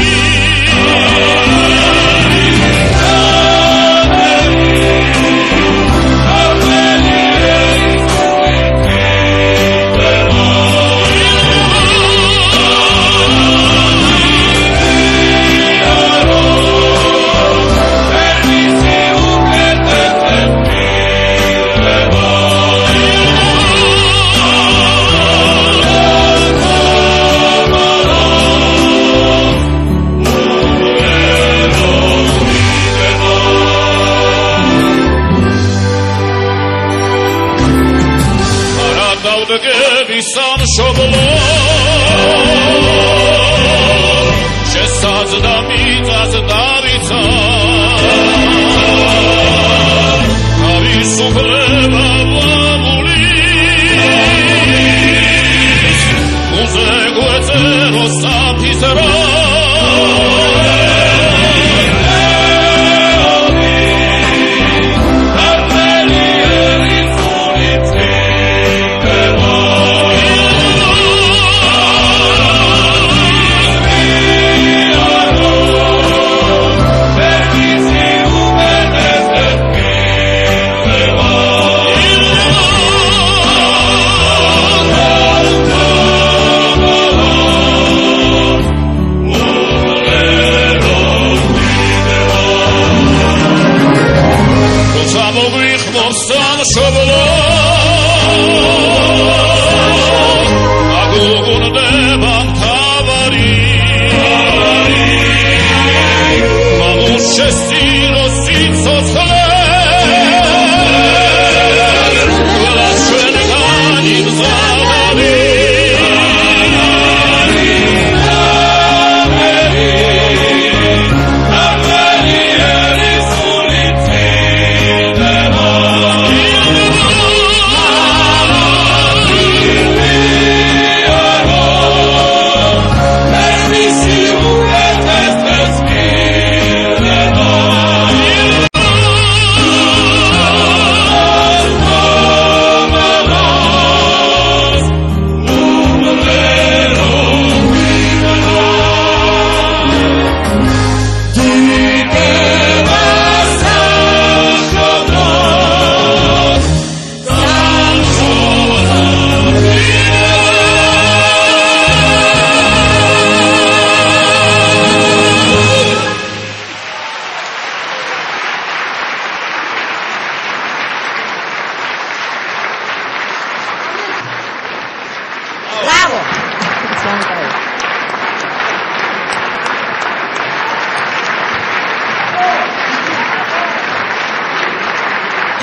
Speaker 9: სამშობლო შესაძდა მიწას დავიცა თავისუფლება ვამულის უზე გვეწერო საფისრო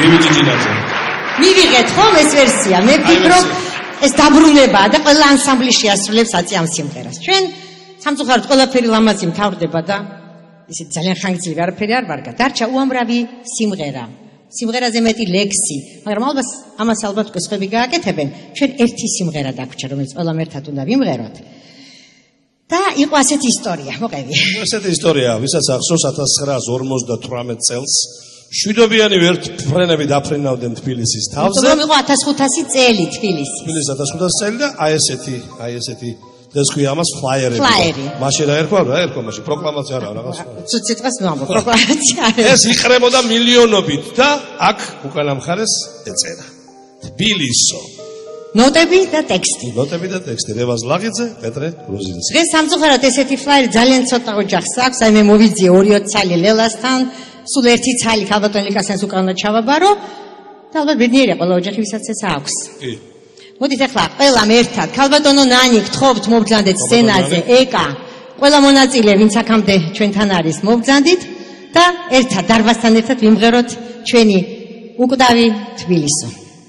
Speaker 4: მივიჭიჭინაძე.
Speaker 1: მივიღეთ ხომ ეს ვერსია? მე ვფიქრობ ეს დაბრუნებაა და ყველა ანსამბლი შეასრულებს აწი ამ სიმღერას. ჩვენ სამწუხაროდ ყველაფერი ლამაზი მთავრდება და ისე ძალიან ხანგრძლივი არაფერი არ ვარგა. დარჩა უამრავი სიმღერა. სიმღერაზე მეტი ლექსი, მაგრამ ამას ალბათ სხვები გააკეთებენ. ჩვენ ერთი სიმღერა დაგვჭირ, რომელიც ყველამ ერთად უნდა ვიმღეროთ. და იყო ასეთი ისტორია, მოყევი.
Speaker 4: ასეთი ისტორია, ვისაც ახსოვს 1958 წელს შვიდობიანი ვერტმფრენები დაფრენავდნენ თბილისის თავზე.
Speaker 1: რომ იყო 1500 წელი თბილისი.
Speaker 4: თბილისის 1500 წელი და აი ესეთი ეს ქვია ამას ფლაიერები. მაშინ რა ერქვა მაშინ პროკლამაცია რა რაღაც.
Speaker 1: ცუციტყვას ნამბო პროკლამაცია.
Speaker 4: ეს იყრებოდა მილიონობით და აქ უკანა მხარეს ეწერა. თბილისო.
Speaker 1: ნოტები და ტექსტი.
Speaker 4: რევაზ ლაღიძე, პეტრე გროზინსკი.
Speaker 1: დღეს სამწუხაროდ ესეთი ფლაიერი ძალიან ცოტა ოჯახს აქვს. აი მე მოვიძიე 2-20 ცალი ლელასთან, სულ ერთი ცალი ქალბატონ ლიკასენს უკანა ჩავაბარო და ალბათ ბედნიერია ყველა ოჯახი ვისაც ეს აქვს. კი. მოდით ახლა ყველამ ერთად ქალბატონო ნანი გთხოვთ მოვბრძანდეთ სცენაზე ეკა ყველა მონაწილე ვინც აქამდე ჩვენთან არის მოვბრძანდით და ერთად დარბაზთან ერთად ვიმღეროთ ჩვენი უკვდავი თბილისო.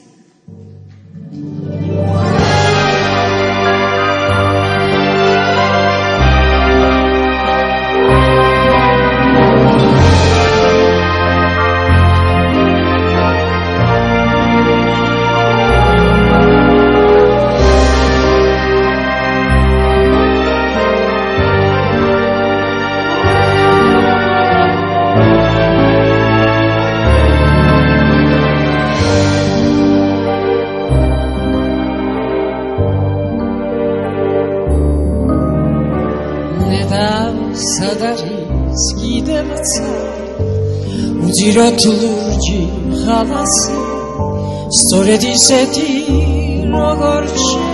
Speaker 16: უძიროთ ლურჯი ხალასი სწორედ ისეთი როგორ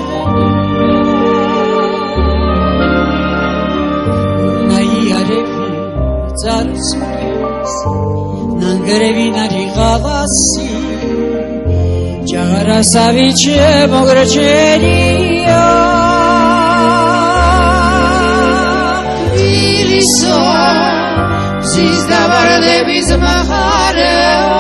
Speaker 16: ნაიარები წარსულს ნანგრევინარი ხალასი ჯაღარასავიჩე მოგრჩენია თბილისო Zis da vardebis mahareo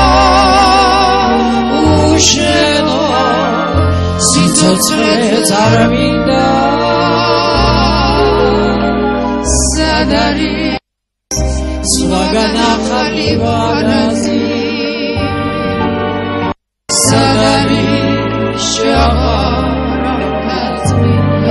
Speaker 16: Usheno Sitzotzret araminda Sadari Svagana khalibanazi Sadari Shavara Kazminda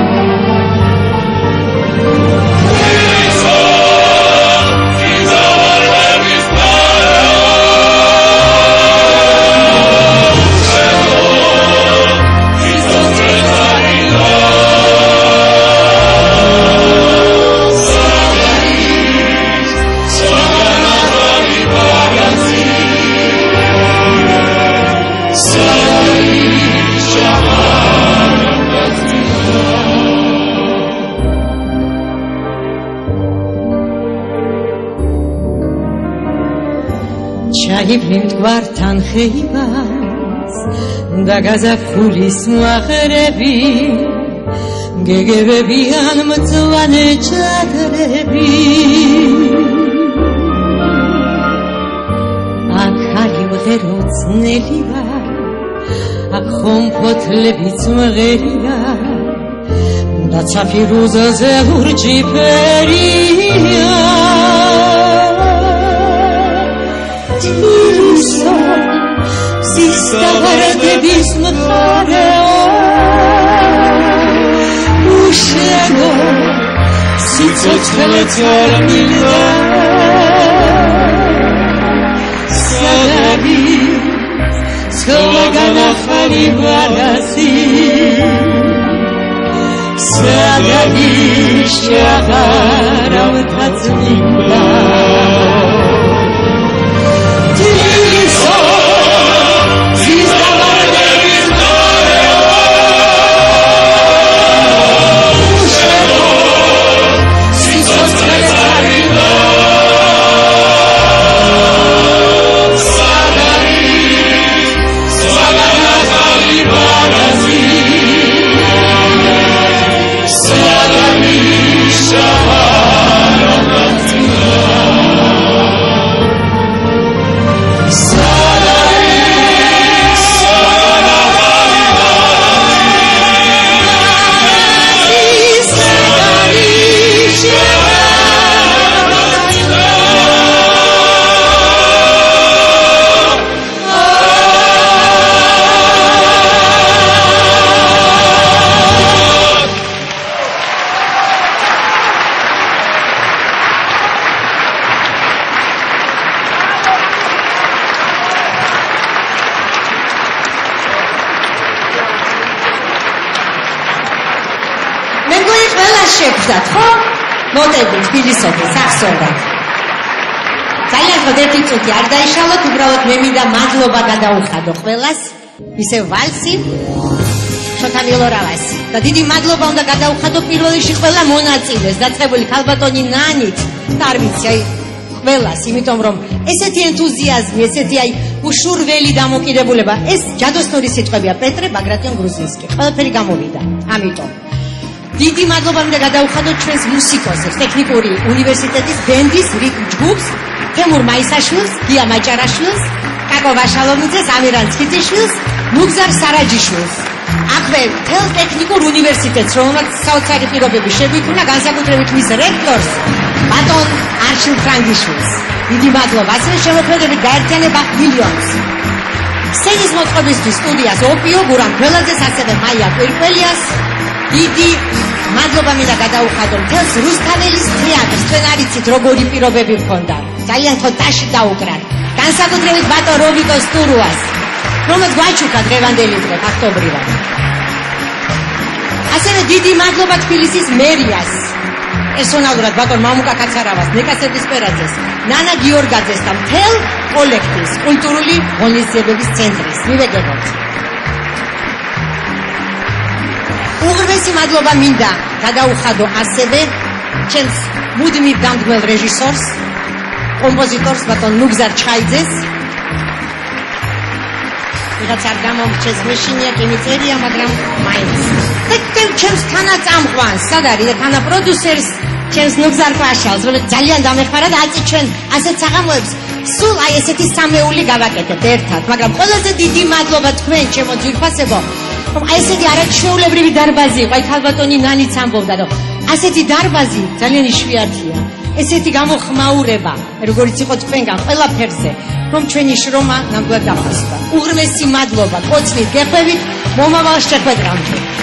Speaker 1: Ჩაივლიმ გვართან ხეივანს და გაზაფხულის მოაღრები გეგებებიან მწვანე ჩადრები აქ ალიმღერო ძნელი ვარ აქ ხომ ფოთლებიც მღერია და ცაფირუზაზე ლურჯი ფერია Tbiliso, zista vardebis mkhareo Ushego, sitzotzret araminda Sadari, skolagana khalibanazi Sadari, shagara vtazminda
Speaker 9: Shahara
Speaker 1: შეხვდათ, ხო? მოდები თბილისოთი, სახსოვდათ. ძალიან ხოთ ერთი წუთი არ დაიშალოთ, უბრალოდ მე მინდა მადლობა გადაუხადო ყველას. ისე ვალსი, შოთა მილორავასი. და დიდი მადლობა უნდა გადაუხადო პირველ რიგში ყველა მონაწილეს, დაწყებული ქალბატონი ნანით, და არ ვიცი, აი ყველას, იმიტომ რომ ესეთი ენთუზიაზმი, ესეთი აი უშურველი დამოკიდებულება, ეს ჯადოსნური სიტყვებია პეტრე ბაგრატიონ გრუზინსკი. ყველაფერი გამოვიდა. ამიტომ დიდი მადლობა მინდა გადაუხადოთ ჩვენს მუსიკოსებს, ტექნიკური უნივერსიტეტის ბენდის ჯგუფს, თემურ მაისაშვილს, გია მაჭარაშვილს, კაკო ვაშალოვიძეს, ამირან ცხიძიშვილს, ნუგზარ სარაჯიშვილს. აქვე მთელ ტექნიკურ უნივერსიტეტს, რომელმაც საოცარი პირობები შეგვიქმნა, განსაკუთრებით მის რექტორს, ბატონ არშილ ფრანგიშვილს. დიდი მადლობა. ასევე შემოქმედებით გაერთიანება მილიონს. სცენის მოწყობისთვის სტუდიას ოპიო, გურამ გველაძეს, ასევე მაია კვირკველიას. დიდი მადლობა მინდა გადაუხადო მთელს რუსთაველის თეატრს. თქვენ არიცით როგორი პირობები მქონდა. ძალიან ხო ტაში დაუკრათ. განსაკუთრებით ბატონ რობიკო სტურუას, რომელიც გვაჩუქა დღევანდელი დღე ფაქტობრივად. ასევე დიდი მადლობა თბილისის მერიას, პერსონალურად ბატონ მამუკა კაცარავას, ნიკა სერდისპერაძეს, ნანა გიორგაძეს და მთელ კოლექტივს, კულტურული ღონისძიებების ცენტრის. მივეგებოთ. უღრმესი მადლობა მინდა გადაუხადო ასევე ჩემს მუდმივ დამდგმელ რეჟისორს, კომპოზიტორს ბატონ ნუგზარ ჩხაიძეს. ვიღაც არ გამომრჩეს, მეშინია კი მიწერია, მაგრამ მაინც. და ჩემს თანაწამყვანს, სად არის და თანა პროდიუსერს, ჩემს ნუგზარ პაშალს, რომელიც ძალიან დამეხმარა და აწი ჩვენ ასეთ საღამოებს სულ აი ესეთი სამეული გავაკეთებთ ერთად, მაგრამ ყველაზე დიდი მადლობა თქვენ, ჩემო ძვირფასებო, რომ აი ესეთი არაჩვეულებრივი დარბაზი იყო, აი ქალბატონი ნანიც ამბობდა, რომ ასეთი დარბაზი ძალიან იშვიათია. ესეთი გამოხმაურება, როგორც იყო თქვენგან ყველაფერზე, რომ ჩვენი შრომა ნამდვილად დაფასდა. უღრმესი მადლობა, კოცნით გეხვევით, მომავალ შეხვედრამდე.